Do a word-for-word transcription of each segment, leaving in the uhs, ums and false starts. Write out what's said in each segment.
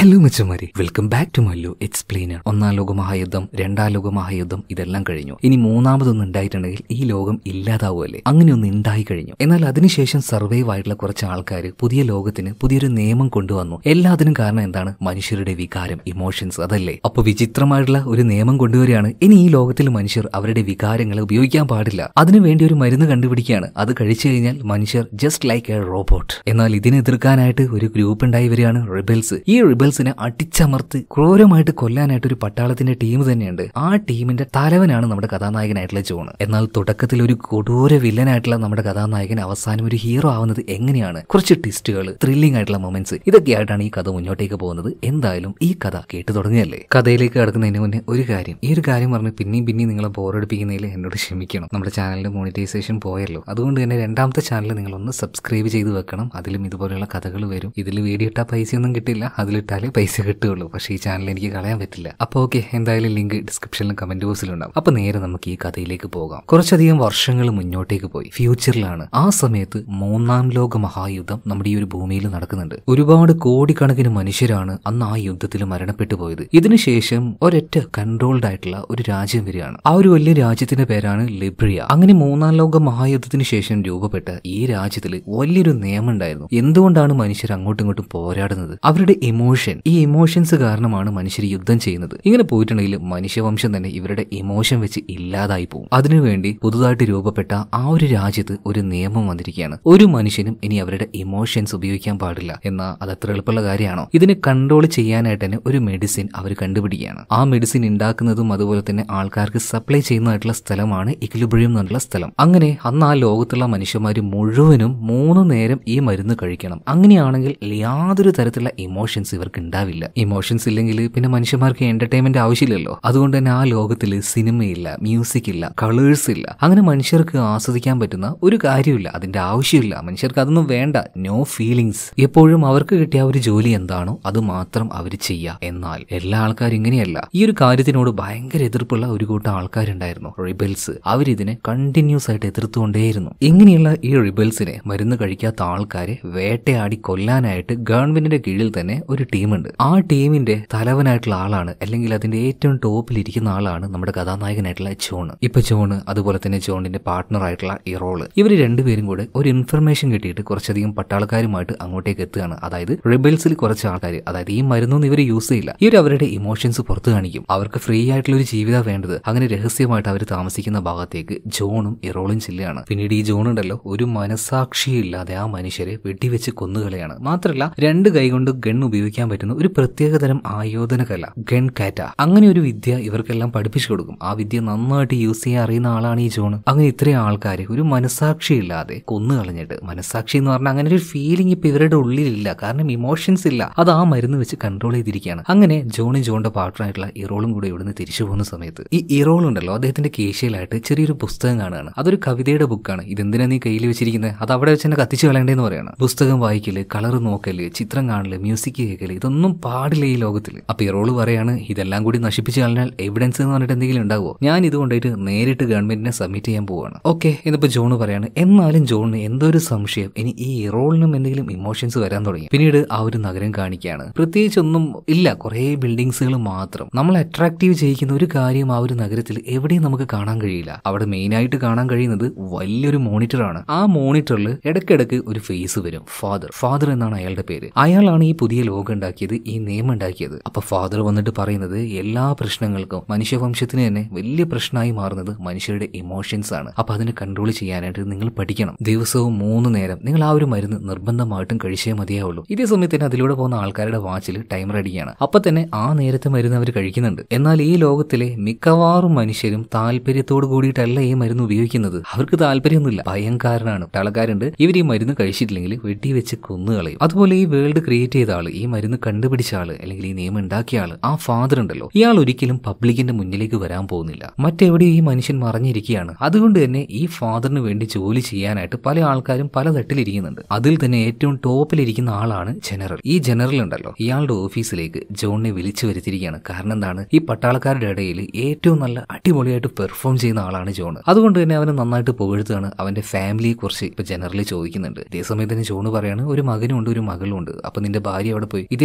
Hello മച്ചന്മാരെ, welcome back to Mallu Explainer. ഒന്നാം ലോക മഹായുദ്ധം, രണ്ടാം ലോക മഹായുദ്ധം ഇതെല്ലാം കഴിഞ്ഞു. ഇനി മൂന്നാമതൊന്നും ഉണ്ടായിട്ടുണ്ടെങ്കിൽ ഈ ലോകം ഇല്ലാതാവുമല്ലേ? അങ്ങനെയൊന്നും ഉണ്ടായി കഴിഞ്ഞു. എന്നാൽ അതിനുശേഷം സർവൈവ് ആയിട്ടുള്ള കുറച്ച് ആൾക്കാർ പുതിയ ലോകത്തിന് പുതിയൊരു നിയമം കൊണ്ടുവന്നു. എല്ലാത്തിനും കാരണം എന്താണ്? മനുഷ്യരുടെ വികാരം, ഇമോഷൻസ്, അതല്ലേ? അപ്പൊ വിചിത്രമായിട്ടുള്ള ഒരു നിയമം കൊണ്ടുവരികയാണ്. ഇനി ഈ ലോകത്തിൽ മനുഷ്യർ അവരുടെ വികാരങ്ങളെ ഉപയോഗിക്കാൻ പാടില്ല. അതിനുവേണ്ടി ഒരു മരുന്ന് കണ്ടുപിടിക്കുകയാണ്. അത് കഴിച്ചു കഴിഞ്ഞാൽ മനുഷ്യർ ജസ്റ്റ് ലൈക്ക് എ റോബോട്ട്. എന്നാൽ ഇതിനെ എതിർക്കാനായിട്ട് ഒരു ഗ്രൂപ്പ് ഉണ്ടായി വരികയാണ്, റിബൽസ്. ഈ റിബൽസിനെ അടിച്ചമർത്തി ക്രൂരമായിട്ട് കൊല്ലാനായിട്ട് ഒരു പട്ടാളത്തിന്റെ ടീം തന്നെയുണ്ട്. ആ ടീമിന്റെ തലവനാണ് നമ്മുടെ കഥാനായകനായിട്ടുള്ള ജോൺ. എന്നാൽ തുടക്കത്തിൽ ഒരു കൊടൂര വില്ലനായിട്ടുള്ള നമ്മുടെ കഥാനായകൻ അവസാനം ഒരു ഹീറോ ആവുന്നത് എങ്ങനെയാണ്? കുറച്ച് ട്വിസ്റ്റുകൾ, ത്രില്ലിംഗ് ആയിട്ടുള്ള മൊമെന്റ്സ്, ഇതൊക്കെയായിട്ടാണ് ഈ കഥ മുന്നോട്ടേക്ക് പോകുന്നത്. എന്തായാലും ഈ കഥ കേട്ടു തുടങ്ങിയല്ലേ. കഥയിലേക്ക് കടക്കുന്നതിന് മുന്നേ ഒരു കാര്യം, ഈ ഒരു കാര്യം പറഞ്ഞ് പിന്നെയും പിന്നെയും നിങ്ങളെ ബോറടിപ്പിക്കുന്നതിൽ എന്നോട് ക്ഷമിക്കണം. നമ്മുടെ ചാനലിന്റെ മോണിറ്റൈസേഷൻ പോയല്ലോ. അതുകൊണ്ട് തന്നെ രണ്ടാമത്തെ ചാനൽ നിങ്ങളൊന്ന് സബ്സ്ക്രൈബ് ചെയ്ത് വെക്കണം. അതിലും ഇതുപോലെയുള്ള കഥകൾ വരും. ഇതിൽ വീഡിയോ ഇട്ടാൽ പൈസയൊന്നും കിട്ടില്ല, അതിലിട്ടാലേ പൈസ കിട്ടുകയുള്ളൂ. പക്ഷേ ഈ ചാനൽ എനിക്ക് കളയാൻ പറ്റില്ല. അപ്പോൾ ഓക്കെ, എന്തായാലും ലിങ്ക് ഡിസ്ക്രിപ്ഷനിലും കമന്റ് ബോക്സിലും ഉണ്ടാവും. അപ്പൊ നേരെ നമുക്ക് ഈ കഥയിലേക്ക് പോകാം. കുറച്ചധികം വർഷങ്ങൾ മുന്നോട്ടേക്ക് പോയി, ഫ്യൂച്ചറിലാണ്. ആ സമയത്ത് മൂന്നാം ലോക മഹായുദ്ധം നമ്മുടെ ഈ ഒരു ഭൂമിയിൽ നടക്കുന്നുണ്ട്. ഒരുപാട് കോടിക്കണക്കിന് മനുഷ്യരാണ് അന്ന് ആ യുദ്ധത്തിൽ മരണപ്പെട്ടു പോയത്. ഇതിനുശേഷം ഒരൊറ്റ കൺട്രോൾഡ് ആയിട്ടുള്ള ഒരു രാജ്യം വരികയാണ്. ആ ഒരു വലിയ രാജ്യത്തിന്റെ പേരാണ് ലിബ്രിയ. അങ്ങനെ മൂന്നാം ലോക മഹായുദ്ധത്തിന് ശേഷം രൂപപ്പെട്ട ഈ രാജ്യത്തിൽ വലിയൊരു നിയമം ഉണ്ടായിരുന്നു. എന്തുകൊണ്ടാണ് മനുഷ്യർ അങ്ങോട്ടും ഇങ്ങോട്ടും പോരാടുന്നത്? അവരുടെ ഇമോഷൻ. ഈ ഇമോഷൻസ് കാരണമാണ് മനുഷ്യർ യുദ്ധം ചെയ്യുന്നത്. ഇങ്ങനെ പോയിട്ടുണ്ടെങ്കിൽ മനുഷ്യവംശം തന്നെ ഇവരുടെ ഇമോഷൻ വെച്ച് ഇല്ലാതായി പോകും. അതിനുവേണ്ടി പുതുതായിട്ട് രൂപപ്പെട്ട ആ ഒരു രാജ്യത്ത് ഒരു നിയമം വന്നിരിക്കുകയാണ്. ഒരു മനുഷ്യനും ഇനി അവരുടെ ഇമോഷൻസ് ഉപയോഗിക്കാൻ പാടില്ല. എന്നാൽ അത് അത്ര എളുപ്പമുള്ള കാര്യമാണോ? ഇതിനെ കൺട്രോൾ ചെയ്യാനായിട്ട് തന്നെ ഒരു മെഡിസിൻ അവർ കണ്ടുപിടിക്കുകയാണ്. ആ മെഡിസിൻ ഉണ്ടാക്കുന്നതും അതുപോലെ തന്നെ ആൾക്കാർക്ക് സപ്ലൈ ചെയ്യുന്നതായിട്ടുള്ള സ്ഥലമാണ് ഇക്വിലിബ്രിയം എന്നുള്ള സ്ഥലം. അങ്ങനെ അന്ന് ആ ലോകത്തുള്ള മനുഷ്യന്മാർ മുഴുവനും മൂന്ന് നേരം ഈ മരുന്ന് കഴിക്കണം. അങ്ങനെയാണെങ്കിൽ യാതൊരു തരത്തിലുള്ള ഇമോഷൻസ് ഇവർക്ക് ഉണ്ടാവില്ല. ഇമോഷൻസ് ഇല്ലെങ്കിൽ പിന്നെ മനുഷ്യന്മാർക്ക് എന്റർടൈൻമെന്റ് ആവശ്യമില്ലല്ലോ. അതുകൊണ്ട് തന്നെ ആ ലോകത്തിൽ സിനിമയില്ല, മ്യൂസിക് ഇല്ല, കളേഴ്സ് ഇല്ല. അങ്ങനെ മനുഷ്യർക്ക് ആസ്വദിക്കാൻ പറ്റുന്ന ഒരു കാര്യമില്ല. അതിന്റെ ആവശ്യമില്ല. മനുഷ്യർക്ക് അതൊന്നും വേണ്ട. No feelings. എപ്പോഴും അവർക്ക് കിട്ടിയ ഒരു ജോലി എന്താണോ അത് മാത്രം അവർ ചെയ്യുക. എന്നാൽ എല്ലാ ആൾക്കാരും ഇങ്ങനെയല്ല. ഈ ഒരു കാര്യത്തിനോട് ഭയങ്കര എതിർപ്പുള്ള ഒരു കൂട്ടം ആൾക്കാരുണ്ടായിരുന്നു, റിബൽസ്. അവരിതിനെ കണ്ടിന്യൂസ് ആയിട്ട് എതിർത്തുകൊണ്ടേയിരുന്നു. ഇങ്ങനെയുള്ള ഈ റിബൽസിനെ, മരുന്ന് കഴിക്കാത്ത ആൾക്കാരെ വേട്ടയാടി കൊല്ലാനായിട്ട് ഗവൺമെന്റിന്റെ കീഴിൽ തന്നെ ഒരു ടീമുണ്ട്. ആ ടീമിന്റെ തലവനായിട്ടുള്ള ആളാണ്, അല്ലെങ്കിൽ അതിന്റെ ഏറ്റവും ടോപ്പിൽ ഇരിക്കുന്ന ആളാണ് നമ്മുടെ കഥാനായകനായിട്ടുള്ള ജോൺ. ഇപ്പൊ ജോൺ, അതുപോലെ തന്നെ ജോണിന്റെ പാർട്ട്ണർ ആയിട്ടുള്ള ഇറോള്, ഇവര് രണ്ടുപേരും കൂടെ ഒരു ഇൻഫർമേഷൻ കിട്ടിയിട്ട് കുറച്ചധികം പട്ടാളക്കാരുമായിട്ട് അങ്ങോട്ടേക്ക് എത്തുകയാണ്. അതായത് റിബൽസിൽ കുറച്ച് ആൾക്കാർ, അതായത് ഈ മരുന്നൊന്നും ഇവർ യൂസ് ചെയ്യില്ല. ഇവർ അവരുടെ ഇമോഷൻസ് പുറത്തു കാണിക്കും. അവർക്ക് ഫ്രീ ആയിട്ടുള്ള ഒരു ജീവിതം വേണ്ടത്. അങ്ങനെ രഹസ്യമായിട്ട് അവർ താമസിക്കുന്ന ഭാഗത്തേക്ക് ജോണും ഇറോളും ചെല്ലുകയാണ്. പിന്നീട് ഈ ജോൺ ഉണ്ടല്ലോ, ഒരു മനസാക്ഷിയില്ലാതെ ആ മനുഷ്യരെ വെടിവെച്ച് കൊന്നുകളയാണ്. മാത്രമല്ല രണ്ട് കൈകൊണ്ട് ഗൺ ഉപയോഗിക്കാൻ പറ്റുന്ന ഒരു പ്രത്യേകതരം ആയോധന കല, ഗൺ കാറ്റ. അങ്ങനെ ഒരു വിദ്യ ഇവർക്കെല്ലാം പഠിപ്പിച്ചു കൊടുക്കും. ആ വിദ്യ നന്നായിട്ട് യൂസ് ചെയ്യാൻ അറിയുന്ന ആളാണ് ഈ ജോൺ. അങ്ങനെ ഇത്രയും ആൾക്കാരെ ഒരു മനസാക്ഷി ഇല്ലാതെ കൊന്നു കളഞ്ഞിട്ട്, മനസാക്ഷി എന്ന് പറഞ്ഞാൽ അങ്ങനെ ഒരു ഫീലിംഗ് ഇപ്പൊ ഇവരുടെ ഉള്ളിലില്ല. കാരണം ഇമോഷൻസ് ഇല്ല. അത് ആ മരുന്ന് വെച്ച് കൺട്രോൾ ചെയ്തിരിക്കുകയാണ്. അങ്ങനെ ജോണും ജോണിന്റെ പാർട്ട്ണറായിട്ടുള്ള ഇറോളും കൂടെ ഇവിടുന്ന് തിരിച്ചു പോകുന്ന സമയത്ത് ഈ ഇറോൾ ഉണ്ടല്ലോ, അദ്ദേഹത്തിന്റെ കേശയിലായിട്ട് ചെറിയൊരു പുസ്തകം കാണുകയാണ്. അതൊരു കവിതയുടെ ബുക്കാണ്. ഇതെന്തിനാ നീ കയ്യിൽ വെച്ചിരിക്കുന്നത്? അത് അവിടെ വെച്ച് തന്നെ കത്തിച്ചു കളയേണ്ടതെന്ന് പറയാണ്. പുസ്തകം വായിക്കല്, കളർ നോക്കല്, ചിത്രം കാണല്, മ്യൂസിക് കേൾക്കല്, ഇതൊന്നും പാടില്ല ഈ ലോകത്തിൽ. അപ്പൊ ഇറോള് പറയാണ്, ഇതെല്ലാം കൂടി നശിപ്പിച്ചു കളഞ്ഞാൽ എവിഡൻസ് എന്ന് പറഞ്ഞിട്ട് എന്തെങ്കിലും ഉണ്ടാവുമോ? ഞാൻ ഇത് കൊണ്ടായിട്ട് നേരിട്ട് ഗവൺമെന്റിനെ സബ്മിറ്റ് ചെയ്യാൻ പോവാണ്. ഓക്കെ എന്നിപ്പോ ജോണ് പറയാണ്. എന്നാലും ജോണിന് എന്തോ ഒരു സംശയം, ഇനി ഈ ഇറോളിനും എന്തെങ്കിലും ഇമോഷൻസ് വരാൻ തുടങ്ങി. പിന്നീട് ആ ഒരു നഗരം കാണിക്കുകയാണ്. പ്രത്യേകിച്ച് ഒന്നും ഇല്ല, കുറെ ബിൽഡിങ്സുകൾ മാത്രം. നമ്മൾ അട്രാക്റ്റീവ് ചെയ്യിക്കുന്ന ഒരു കാര്യം ആ ഒരു നഗരത്തിൽ എവിടെയും നമുക്ക് കാണാൻ കഴിയില്ല. അവിടെ മെയിൻ ആയിട്ട് കാണാൻ കഴിയുന്നത് വലിയൊരു മോണിറ്റർ ആണ്. ആ മോണിറ്ററിൽ ഇടയ്ക്കിടയ്ക്ക് ഒരു ഫേസ് വരും. ഫാദർ ഫാദർ എന്നാണ് അയാളുടെ പേര്. അയാളാണ് ഈ പുതിയ ലോകം ഉണ്ടാക്കിയത്, ഈ നിയമം ഉണ്ടാക്കിയത്. അപ്പൊ ഫാദർ വന്നിട്ട് പറയുന്നത്, എല്ലാ പ്രശ്നങ്ങൾക്കും മനുഷ്യവംശത്തിന് തന്നെ വലിയ പ്രശ്നമായി മാറുന്നത് മനുഷ്യരുടെ ഇമോഷൻസ് ആണ്. അപ്പൊ അതിനെ കൺട്രോൾ ചെയ്യാനായിട്ട് നിങ്ങൾ പഠിക്കണം. ദിവസവും മൂന്ന് നേരം നിങ്ങൾ ആ ഒരു മരുന്ന് നിർബന്ധമായിട്ടും കഴിച്ചേ മതിയാവുള്ളൂ. ഇതേ സമയത്ത് തന്നെ അതിലൂടെ പോകുന്ന ആൾക്കാരുടെ വാച്ചിൽ ടൈമർ അടിക്കുകയാണ്. അപ്പൊ തന്നെ ആ നേരത്തെ മരുന്ന് അവർ കഴിക്കുന്നുണ്ട്. എന്നാൽ ഈ ലോകത്തിലെ മിക്കവാറും മനുഷ്യരും താല്പര്യത്തോട് കൂടിയിട്ടല്ല ഈ മരുന്ന് ഉപയോഗിക്കുന്നത്. അവർക്ക് താല്പര്യമൊന്നുമില്ല, ഭയംകാരനാണ്. ആൾക്കാരുണ്ട്, ഇവർ ഈ മരുന്ന് കഴിച്ചിട്ടില്ലെങ്കിൽ വെടിവെച്ച് കൊന്നുകളയും. അതുപോലെ ഈ വേൾഡ് ക്രിയേറ്റ് ചെയ്ത ആള്, ഈ മരുന്ന് കണ്ടുപിടിച്ച ആള്, അല്ലെങ്കിൽ ഈ നിയമം ഉണ്ടാക്കിയ ആള്, ആ ഫാദർ ഉണ്ടല്ലോ, ഇയാൾ ഒരിക്കലും പബ്ലിക്കിന്റെ മുന്നിലേക്ക് വരാൻ പോകുന്നില്ല. മറ്റെവിടെയും ഈ മനുഷ്യൻ മറിഞ്ഞിരിക്കുകയാണ്. അതുകൊണ്ട് തന്നെ ഈ ഫാദറിന് വേണ്ടി ജോലി ചെയ്യാനായിട്ട് പല ആൾക്കാരും പല തട്ടിലിരിക്കുന്നുണ്ട്. അതിൽ തന്നെ ഏറ്റവും ടോപ്പിലിരിക്കുന്ന ആളാണ് ജനറൽ. ഈ ജനറൽ ഉണ്ടല്ലോ, ഇയാളുടെ ഓഫീസിലേക്ക് ജോണിനെ വിളിച്ചു വരുത്തിയിരിക്കുകയാണ്. കാരണം എന്താണ്? ഈ പട്ടാളക്കാരുടെ ഇടയിൽ ഏറ്റവും നല്ല അടിപൊളിയായിട്ട് പെർഫോം ചെയ്യുന്ന ആളാണ് ജോൺ. അതുകൊണ്ട് തന്നെ അവനെ നന്നായിട്ട് പുകഴ്ത്തുകയാണ്. അവന്റെ ഫാമിലിയെ കുറിച്ച് ഇപ്പൊ ജനറൽ ചോദിക്കുന്നുണ്ട്. ഇതേ സമയത്ത് തന്നെ ജോൺ പറയാണ്, ഒരു മകനുണ്ട്, ഒരു മകളുണ്ട്. അപ്പൊ നിന്റെ ഭാര്യ അവിടെ പോയി? ഇതേ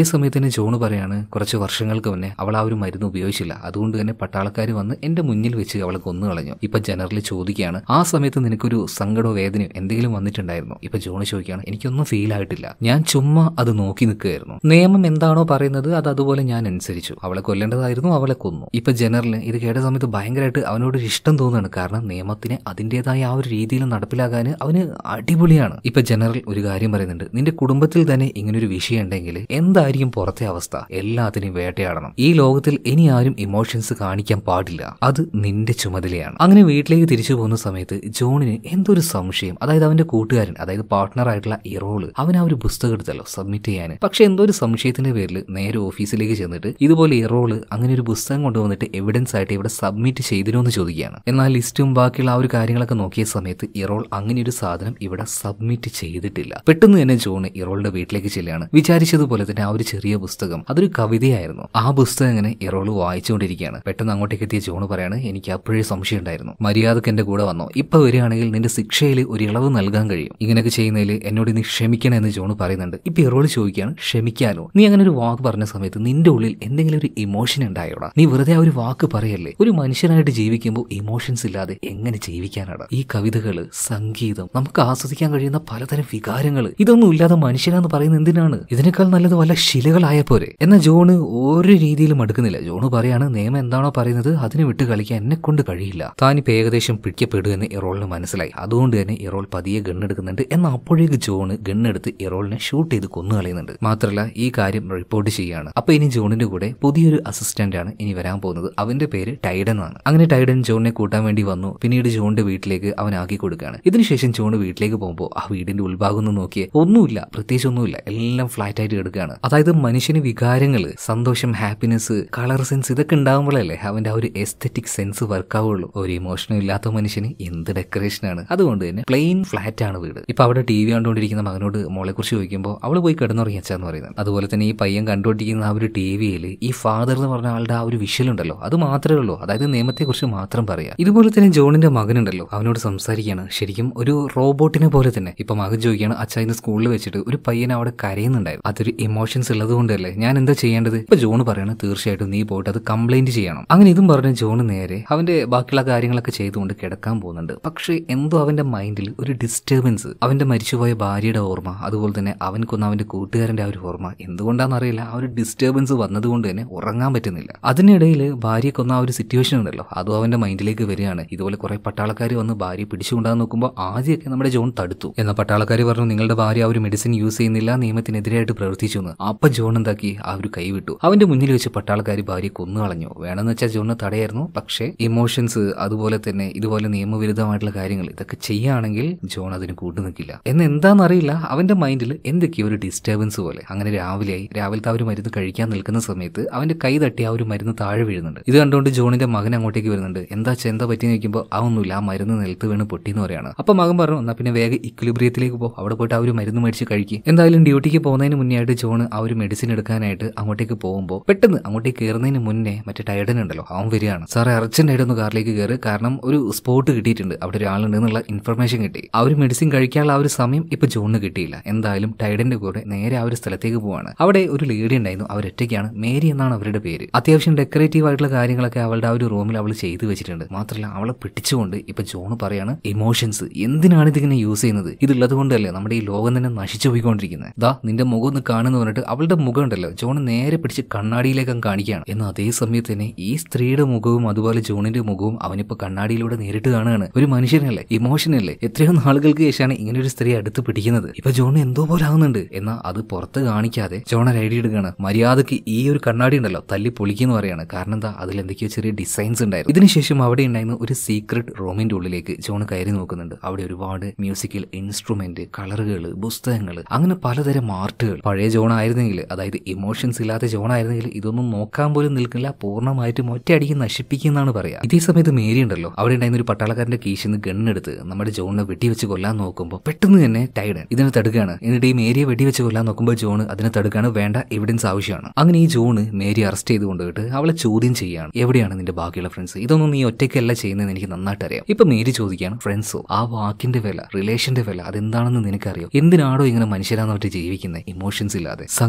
സമയത്ത് തന്നെ ജോണ് പറയാണ് കുറച്ച് വർഷങ്ങൾക്ക് മുന്നേ അവൾ ആ ഒരു മരുന്ന് ഉപയോഗിച്ചില്ല, അതുകൊണ്ട് തന്നെ പട്ടാളക്കാർ വന്ന് എന്റെ മുന്നിൽ വെച്ച് അവളെ കൊന്നു കളഞ്ഞു. ഇപ്പൊ ജനറൽ ചോദിക്കുകയാണ് ആ സമയത്ത് നിനക്കൊരു സങ്കടമോ വേദനയോ എന്തെങ്കിലും വന്നിട്ടുണ്ടായിരുന്നു? ഇപ്പൊ ജോണ് ചോദിക്കുകയാണ് എനിക്കൊന്നും ഫീൽ ആയിട്ടില്ല, ഞാൻ ചുമ്മാ അത് നോക്കി നിൽക്കുകയായിരുന്നു. നിയമം എന്താണോ പറയുന്നത് അത് അതുപോലെ ഞാൻ അനുസരിച്ചു. അവളെ കൊല്ലേണ്ടതായിരുന്നു, അവളെ കൊന്നു. ഇപ്പൊ ജനറലിന് ഇത് കേട്ട സമയത്ത് ഭയങ്കരമായിട്ട് അവനോട് ഇഷ്ടം തോന്നുകയാണ്. കാരണം നിയമത്തിനെ അതിൻ്റെതായ ആ ഒരു രീതിയിൽ നടപ്പിലാക്കാൻ അവന് അടിപൊളിയാണ്. ഇപ്പൊ ജനറൽ ഒരു കാര്യം പറയുന്നുണ്ട്, നിന്റെ കുടുംബത്തിൽ തന്നെ ഇങ്ങനൊരു വിഷയം ഉണ്ടെങ്കിൽ എന്തായിരിക്കും പുറത്തെ അവസ്ഥ? എല്ലാത്തിനെയും വേട്ടയാടണം. ഈ ലോകത്തിൽ ഇനി ആരും ഇമോഷൻസ് കാണിക്കാൻ പാടില്ല, അത് നിന്റെ ചുമതലയാണ്. അങ്ങനെ വീട്ടിലേക്ക് തിരിച്ചു പോകുന്ന സമയത്ത് ജോണിന് എന്തൊരു സംശയം. അതായത് അവന്റെ കൂട്ടുകാരൻ, അതായത് പാർട്ട്ണർ ആയിട്ടുള്ള ഇറോള് അവൻ ആ ഒരു പുസ്തകം എടുത്തല്ലോ സബ്മിറ്റ് ചെയ്യാൻ. പക്ഷെ എന്തോ ഒരു സംശയത്തിന്റെ പേരിൽ നേരെ ഓഫീസിലേക്ക് ചെന്നിട്ട് ഇതുപോലെ ഇറോള് അങ്ങനെ ഒരു പുസ്തകം കൊണ്ടുവന്നിട്ട് എവിഡൻസ് ആയിട്ട് ഇവിടെ സബ്മിറ്റ് ചെയ്തിരുമോ എന്ന് ചോദിക്കുകയാണ്. എന്നാൽ ലിസ്റ്റും ബാക്കിയുള്ള ആ ഒരു കാര്യങ്ങളൊക്കെ നോക്കിയ സമയത്ത് ഇറോൾ അങ്ങനെ ഒരു സാധനം ഇവിടെ സബ്മിറ്റ് ചെയ്തിട്ടില്ല. പെട്ടെന്ന് തന്നെ ജോണ് ഇറോളിന്റെ വീട്ടിലേക്ക് ചെല്ലുകയാണ്. വിചാരിച്ചതുപോലെ തന്നെ ആ ഒരു ചെറിയ പുസ്തകം അതൊരു കവിതയായിരുന്നു. ആ പുസ്തകം ഇങ്ങനെ ഇറോള് വായിച്ചുകൊണ്ടിരിക്കുകയാണ്. പെട്ടെന്ന് അങ്ങോട്ടേക്ക് എത്തിയ ജോണ് പറയാണ് എനിക്ക് അപ്പോഴേ സംശയം ഉണ്ടായിരുന്നു, മര്യാദക്ക് എന്റെ കൂടെ വന്നോ, ഇപ്പൊ വരികയാണെങ്കിൽ നിന്റെ ശിക്ഷയിൽ ഒരു ഇളവ് നൽകാൻ കഴിയും, ഇങ്ങനെയൊക്കെ ചെയ്യുന്നതിൽ എന്നോട് നീ ക്ഷമിക്കണം എന്ന് ജോണ് പറയുന്നുണ്ട്. ഇപ്പൊ ഇറോള് ചോദിക്കുകയാണ് ക്ഷമിക്കാനോ? നീ അങ്ങനെ ഒരു വാക്ക് പറഞ്ഞ സമയത്ത് നിന്റെ ഉള്ളിൽ എന്തെങ്കിലും ഒരു ഇമോഷൻ ഉണ്ടായോടാ? നീ വെറുതെ ആ ഒരു വാക്ക് പറയല്ലേ? ഒരു മനുഷ്യനായിട്ട് ജീവിക്കുമ്പോൾ ഇമോഷൻസ് ഇല്ലാതെ എങ്ങനെ ജീവിക്കാനാണ്? ഈ കവിതകള്, സംഗീതം, നമുക്ക് ആസ്വദിക്കാൻ കഴിയുന്ന പലതരം വികാരങ്ങൾ, ഇതൊന്നും ഇല്ലാതെ മനുഷ്യനാന്ന് പറയുന്നത് എന്തിനാണ്? ഇതിനേക്കാൾ നല്ലത് വല്ല ശിലകളായ പോരെ. എന്നാൽ ജോണ് ഒരു രീതിയിലും അടുക്കുന്നില്ല. ജോണ് പറയാണ് നിയമം എന്താണോ പറയുന്നത് അതിനെ വിട്ട് കളിക്കാൻ എന്നെ കൊണ്ട് കഴിയില്ല. താനിപ്പോ ഏകദേശം പിടിക്കപ്പെടുമെന്ന് ഇറോളിന് മനസ്സിലായി. അതുകൊണ്ട് തന്നെ ഇറോൾ പതിയെ ഗണ്ണെടുക്കുന്നുണ്ട്. എന്നാൽ അപ്പോഴേക്ക് ജോണ് ഗണ്ണെടുത്ത് ഇറോളിനെ ഷൂട്ട് ചെയ്ത് കൊന്നു കളയുന്നുണ്ട്. മാത്രമല്ല ഈ കാര്യം റിപ്പോർട്ട് ചെയ്യാണ്. അപ്പൊ ഇനി ജോണിന്റെ കൂടെ പുതിയൊരു അസിസ്റ്റന്റ് ആണ് ഇനി വരാൻ പോകുന്നത്. അവന്റെ പേര് ടൈഡൻ ആണ്. അങ്ങനെ ടൈഡൻ ജോണിനെ കൂട്ടാൻ വേണ്ടി വന്നു. പിന്നീട് ജോണിന്റെ വീട്ടിലേക്ക് അവൻ ആക്കി കൊടുക്കുകയാണ്. ഇതിനുശേഷം ജോണ് വീട്ടിലേക്ക് പോകുമ്പോൾ ആ വീടിന്റെ ഉൾഭാഗം ഒന്ന് നോക്കിയേ, ഒന്നുമില്ല, പ്രത്യേകിച്ച് ഒന്നുമില്ല, എല്ലാം ഫ്ലാറ്റ് ആയിട്ട് കിടക്കുകയാണ്. അതായത് മനുഷ്യന് വികാരങ്ങള്, സന്തോഷം, ഹാപ്പിനെസ്, കളർ സെൻസ് ഇതൊക്കെ ഉണ്ടാകുമ്പോഴല്ലേ അവന്റെ ആ ഒരു എസ്തെറ്റിക് സെൻസ് വർക്ക് ആവുള്ളൂ. ഒരു ഇമോഷനും ഇല്ലാത്ത മനുഷ്യന് എന്ത് ഡെക്കറേഷൻ ആണ്. അതുകൊണ്ട് തന്നെ പ്ലെയിൻ ഫ്ലാറ്റ് ആണ് വീട്. ഇപ്പൊ അവിടെ ടി വി കണ്ടുകൊണ്ടിരിക്കുന്ന മകനോട് മോളെ കുറിച്ച് ചോദിക്കുമ്പോൾ അവള് പോയി കിടന്നുറങ്ങി അച്ഛാന്ന് പറയുന്നത്. അതുപോലെ തന്നെ ഈ പയ്യൻ കണ്ടുകൊണ്ടിരിക്കുന്ന ആ ഒരു ടി വിയിൽ ഈ ഫാദർ എന്ന് പറഞ്ഞ ആളുടെ ആ ഒരു വിഷ്വൽ ഉണ്ടല്ലോ, അത് മാത്രമേ ഉള്ളൂ. അതായത് നിയമത്തെ കുറിച്ച് മാത്രം പറയാം. ഇതുപോലെ തന്നെ ജോണിന്റെ മകനുണ്ടല്ലോ, അവനോട് സംസാരിക്കുകയാണ് ശരിക്കും ഒരു റോബോട്ടിനെ പോലെ തന്നെ. ഇപ്പൊ മകൻ ചോദിക്കുകയാണ് അച്ഛാ ഇന്ന് സ്കൂളിൽ വെച്ചിട്ട് ഒരു പയ്യൻ അവിടെ കരയുന്നുണ്ടായിരുന്നു, അതൊരു ഇമോഷൻസ് ഉള്ളത് കൊണ്ടല്ലേ, ഞാൻ എന്താ ചെയ്യേണ്ടത്? ഇപ്പൊ ജോണ് പറയാണ് തീർച്ചയായിട്ടും നീ പോയിട്ട് അത് കംപ്ലൈന്റ് ചെയ്യണം. അങ്ങനെ ഇതും പറഞ്ഞ് ജോണ് നേരെ അവന്റെ ബാക്കിയുള്ള കാര്യങ്ങളൊക്കെ ചെയ്തുകൊണ്ട് കിടക്കാൻ പോകുന്നുണ്ട്. പക്ഷേ എന്തോ അവന്റെ മൈൻഡിൽ ഒരു ഡിസ്റ്റർബൻസ്, അവന്റെ മരിച്ചുപോയ ഭാര്യയുടെ ഓർമ്മ, അതുപോലെ തന്നെ അവൻ കൊന്ന അവന്റെ കൂട്ടുകാരന്റെ ആ ഒരു ഓർമ്മ, എന്തുകൊണ്ടാണെന്നറിയില്ല ആ ഒരു ഡിസ്റ്റർബൻസ് വന്നതുകൊണ്ട് തന്നെ ഉറങ്ങാൻ പറ്റുന്നില്ല. അതിനിടയിൽ ഭാര്യയെ കൊന്ന ആ ഒരു സിറ്റുവേഷൻ ഉണ്ടല്ലോ, അതും അവന്റെ മൈൻഡിലേക്ക് വരികയാണ്. ഇതുപോലെ കുറെ പട്ടാളക്കാർ വന്ന് ഭാര്യയെ പിടിച്ചുകൊണ്ടാന്ന് നോക്കുമ്പോൾ ആദ്യമൊക്കെ നമ്മുടെ ജോൺ തടുത്തു. എന്നാൽ പട്ടാളക്കാർ പറഞ്ഞു നിങ്ങളുടെ ഭാര്യ ആ ഒരു മെഡിസിൻ യൂസ് ചെയ്യുന്നില്ല, നിയമത്തിനെതിരായിട്ട് പ്രവർത്തിച്ചു എന്ന്. അപ്പൊ ജോൺ എന്താക്കി ആ ഒരു കൈ വിട്ടു. അവന്റെ മുന്നിൽ വെച്ച് പട്ടാളക്കാർ ഭാര്യയെ കൊന്നു കളഞ്ഞു. വേണമെന്ന് വെച്ചാൽ ജോണിന് തടയായിരുന്നു. പക്ഷേ ഇമോഷൻസ്, അതുപോലെ തന്നെ ഇതുപോലെ നിയമവിരുദ്ധമായിട്ടുള്ള കാര്യങ്ങൾ ഇതൊക്കെ ചെയ്യുകയാണെങ്കിൽ ജോൺ അതിന് കൂട്ടു നിൽക്കില്ല. എന്ന് എന്താണെന്നറിയില്ല അവന്റെ മൈൻഡിൽ എന്തൊക്കെയോ ഒരു ഡിസ്റ്റർബൻസ് പോലെ. അങ്ങനെ രാവിലെയായി. രാവിലത്തെ ആ ഒരു മരുന്ന് കഴിക്കാൻ നിൽക്കുന്ന സമയത്ത് അവന്റെ കൈ തട്ടി ആ ഒരു മരുന്ന് താഴെ വീഴുന്നുണ്ട്. ഇത് കണ്ടുകൊണ്ട് ജോണിന്റെ മകൻ അങ്ങോട്ടേക്ക് വരുന്നുണ്ട്. എന്താ എന്താ പറ്റി നോക്കുമ്പോൾ അതൊന്നുമില്ല, ആ മരുന്ന് നിലത്ത് വീണ് പൊട്ടിന്ന് പറയാണ്. അപ്പൊ മകൻ പറഞ്ഞു എന്നാ പിന്നെ വേഗം ഇക്വിലിബ്രിയത്തിലേക്ക് പോകും, അവിടെ പോയിട്ട് ആ ഒരു മരുന്ന് മേടിച്ച് കഴിക്കും. എന്തായാലും ഡ്യൂട്ടിക്ക് പോകുന്നതിന് മുന്നേ ആയിട്ട് ജോൺ ആ ഒരു മെഡിസിൻ എടുക്കാനായിട്ട് അങ്ങോട്ടേക്ക് പോകുമ്പോൾ പെട്ടെന്ന് അങ്ങോട്ടേക്ക് കയറുന്നതിന് മുന്നേ മറ്റേ ടൈഡൻ ഉണ്ടല്ലോ അവൻ വരികയാണ്. സാറേ അർജന്റ് ആയിട്ടൊന്ന് കാറിലേക്ക് കയറി, കാരണം ഒരു സ്പോട്ട് കിട്ടിയിട്ടുണ്ട്, അവിടെ ഒരാളുണ്ട് എന്നുള്ള ഇൻഫർമേഷൻ കിട്ടി. ആ ഒരു മെഡിസിൻ കഴിക്കാനുള്ള ആ ഒരു സമയം ഇപ്പൊ ജോണിന് കിട്ടിയില്ല. എന്തായാലും ടൈഡന്റെ കൂടെ നേരെ ആ ഒരു സ്ഥലത്തേക്ക് പോവാണ്. അവിടെ ഒരു ലേഡി ഉണ്ടായിരുന്നു, അവരൊറ്റയ്ക്കാണ്, മേരി എന്നാണ് അവരുടെ പേര്. അത്യാവശ്യം ഡെക്കറേറ്റീവ് ആയിട്ടുള്ള കാര്യങ്ങളൊക്കെ അവളുടെ ആ ഒരു റൂമിൽ അവൾ ചെയ്തു വെച്ചിട്ടുണ്ട്. മാത്രമല്ല അവളെ പിടിച്ചുകൊണ്ട് ഇപ്പൊ ജോണ് പറയാണ് ഇമോഷൻസ് എന്തിനാണ് ഇതിങ്ങനെ യൂസ് ചെയ്യുന്നത്? ഇതുള്ളത് കൊണ്ടല്ലേ നമ്മുടെ ഈ ലോകം തന്നെ നശിച്ചു പോയിക്കൊണ്ടിരിക്കുന്നത്. ദാ നിന്റെ മുഖം ഒന്ന് കാണുന്നു പറഞ്ഞിട്ട് അവളുടെ മുഖം ഉണ്ടല്ലോ ജോണ് നേരെ പിടിച്ച് കണ്ണാടിയിലേക്ക് അങ്ങ് കാണിക്കുകയാണ്. എന്നാൽ അതേ സമയത്ത് തന്നെ ഈ സ്ത്രീയുടെ മുഖവും അതുപോലെ ജോണിന്റെ മുഖവും അവനിപ്പോ കണ്ണാടിയിലൂടെ നേരിട്ട് കാണുകയാണ്. ഒരു മനുഷ്യനല്ലേ, ഇമോഷനല്ലേ, എത്രയോ നാളുകൾക്ക് ശേഷമാണ് ഇങ്ങനെ ഒരു സ്ത്രീ അടുത്ത് പിടിക്കുന്നത്. ഇപ്പൊ ജോണ് എന്തോ പോലെ ആവുന്നുണ്ട്. എന്നാൽ അത് പുറത്ത് കാണിക്കാതെ ജോൺ ഒരു ഐഡിയ എടുക്കുകയാണ്. മര്യാദക്ക് ഈ ഒരു കണ്ണാടി ഉണ്ടല്ലോ തല്ലി പൊളിക്കുന്നു പറയാണ്. കാരണം എന്താ, അതിൽ എന്തൊക്കെയോ ചെറിയ ഡിസൈൻസ് ഉണ്ടായിരുന്നു. ഇതിനുശേഷം അവിടെ ഉണ്ടായിരുന്ന ഒരു സീക്രട്ട് റൂമിന്റെ ഉള്ളിലേക്ക് ജോൺ കയറി നോക്കുന്നുണ്ട്. അവിടെ ഒരുപാട് മ്യൂസിക്കൽ ഇൻസ്ട്രുമെന്റ്, കളറുകൾ, പുസ്തകങ്ങൾ, അങ്ങനെ പലതരം ആർട്ടുകൾ. പഴയ ജോൺ ആയിരുന്നെങ്കിൽ, അതായത് ഇമോഷൻസ് ഇല്ലാത്ത ജോൺ ആയിരുന്നെങ്കിൽ ഇതൊന്നും നോക്കാൻ പോലും നിൽക്കില്ല, പൂർണ്ണമായിട്ടും ഒറ്റയടിക്ക് നശിപ്പിക്കുന്നതാണ് പറയാ. ഇതേ സമയത്ത് മേരി ഉണ്ടല്ലോ അവിടെ ഉണ്ടായിരുന്ന ഒരു പട്ടാളക്കാരന്റെ കീശിന്ന് ഗണ്ണെടുത്ത് നമ്മുടെ ജോണിനെ വെടിവെച്ച് കൊല്ലാൻ നോക്കുമ്പോൾ പെട്ടെന്ന് തന്നെ ടൈഡൻ ഇതിനെ തടുക്കുകയാണ്. എന്നിട്ട് ഈ മേരിയെ വെടിവെച്ച് കൊല്ലാൻ നോക്കുമ്പോൾ ജോൺ അതിനെ തടുക്കാണ്, വേണ്ട എവിഡൻസ് ആവശ്യമാണ്. അങ്ങനെ ഈ ജോണ് മേരി അറസ്റ്റ് ചെയ്ത് കൊണ്ടുപോയിട്ട് അവളെ ചോദ്യം ചെയ്യാണ്. എവിടെയാണ് നിന്റെ ബാക്കിയുള്ള ഫ്രണ്ട്സ്? ഇതൊന്നും നീ ഒറ്റയ്ക്കല്ല ചെയ്യുന്നതെന്ന് എനിക്ക് നന്നായിട്ട് അറിയാം. ഇപ്പൊ മേരി ചോദിക്കുകയാണ് ഫ്രണ്ട്സോ, ആ വാക്കിന്റെ വില, റിലേഷന്റെ വില അതെന്താണെന്ന് നിനക്കറിയോ? എന്തിനാണോ ഇങ്ങനെ മനുഷ്യരാന്ന് പറഞ്ഞിട്ട് ജീവിക്കുന്നത് ഇമോഷൻസ് ഇല്ലാതെ?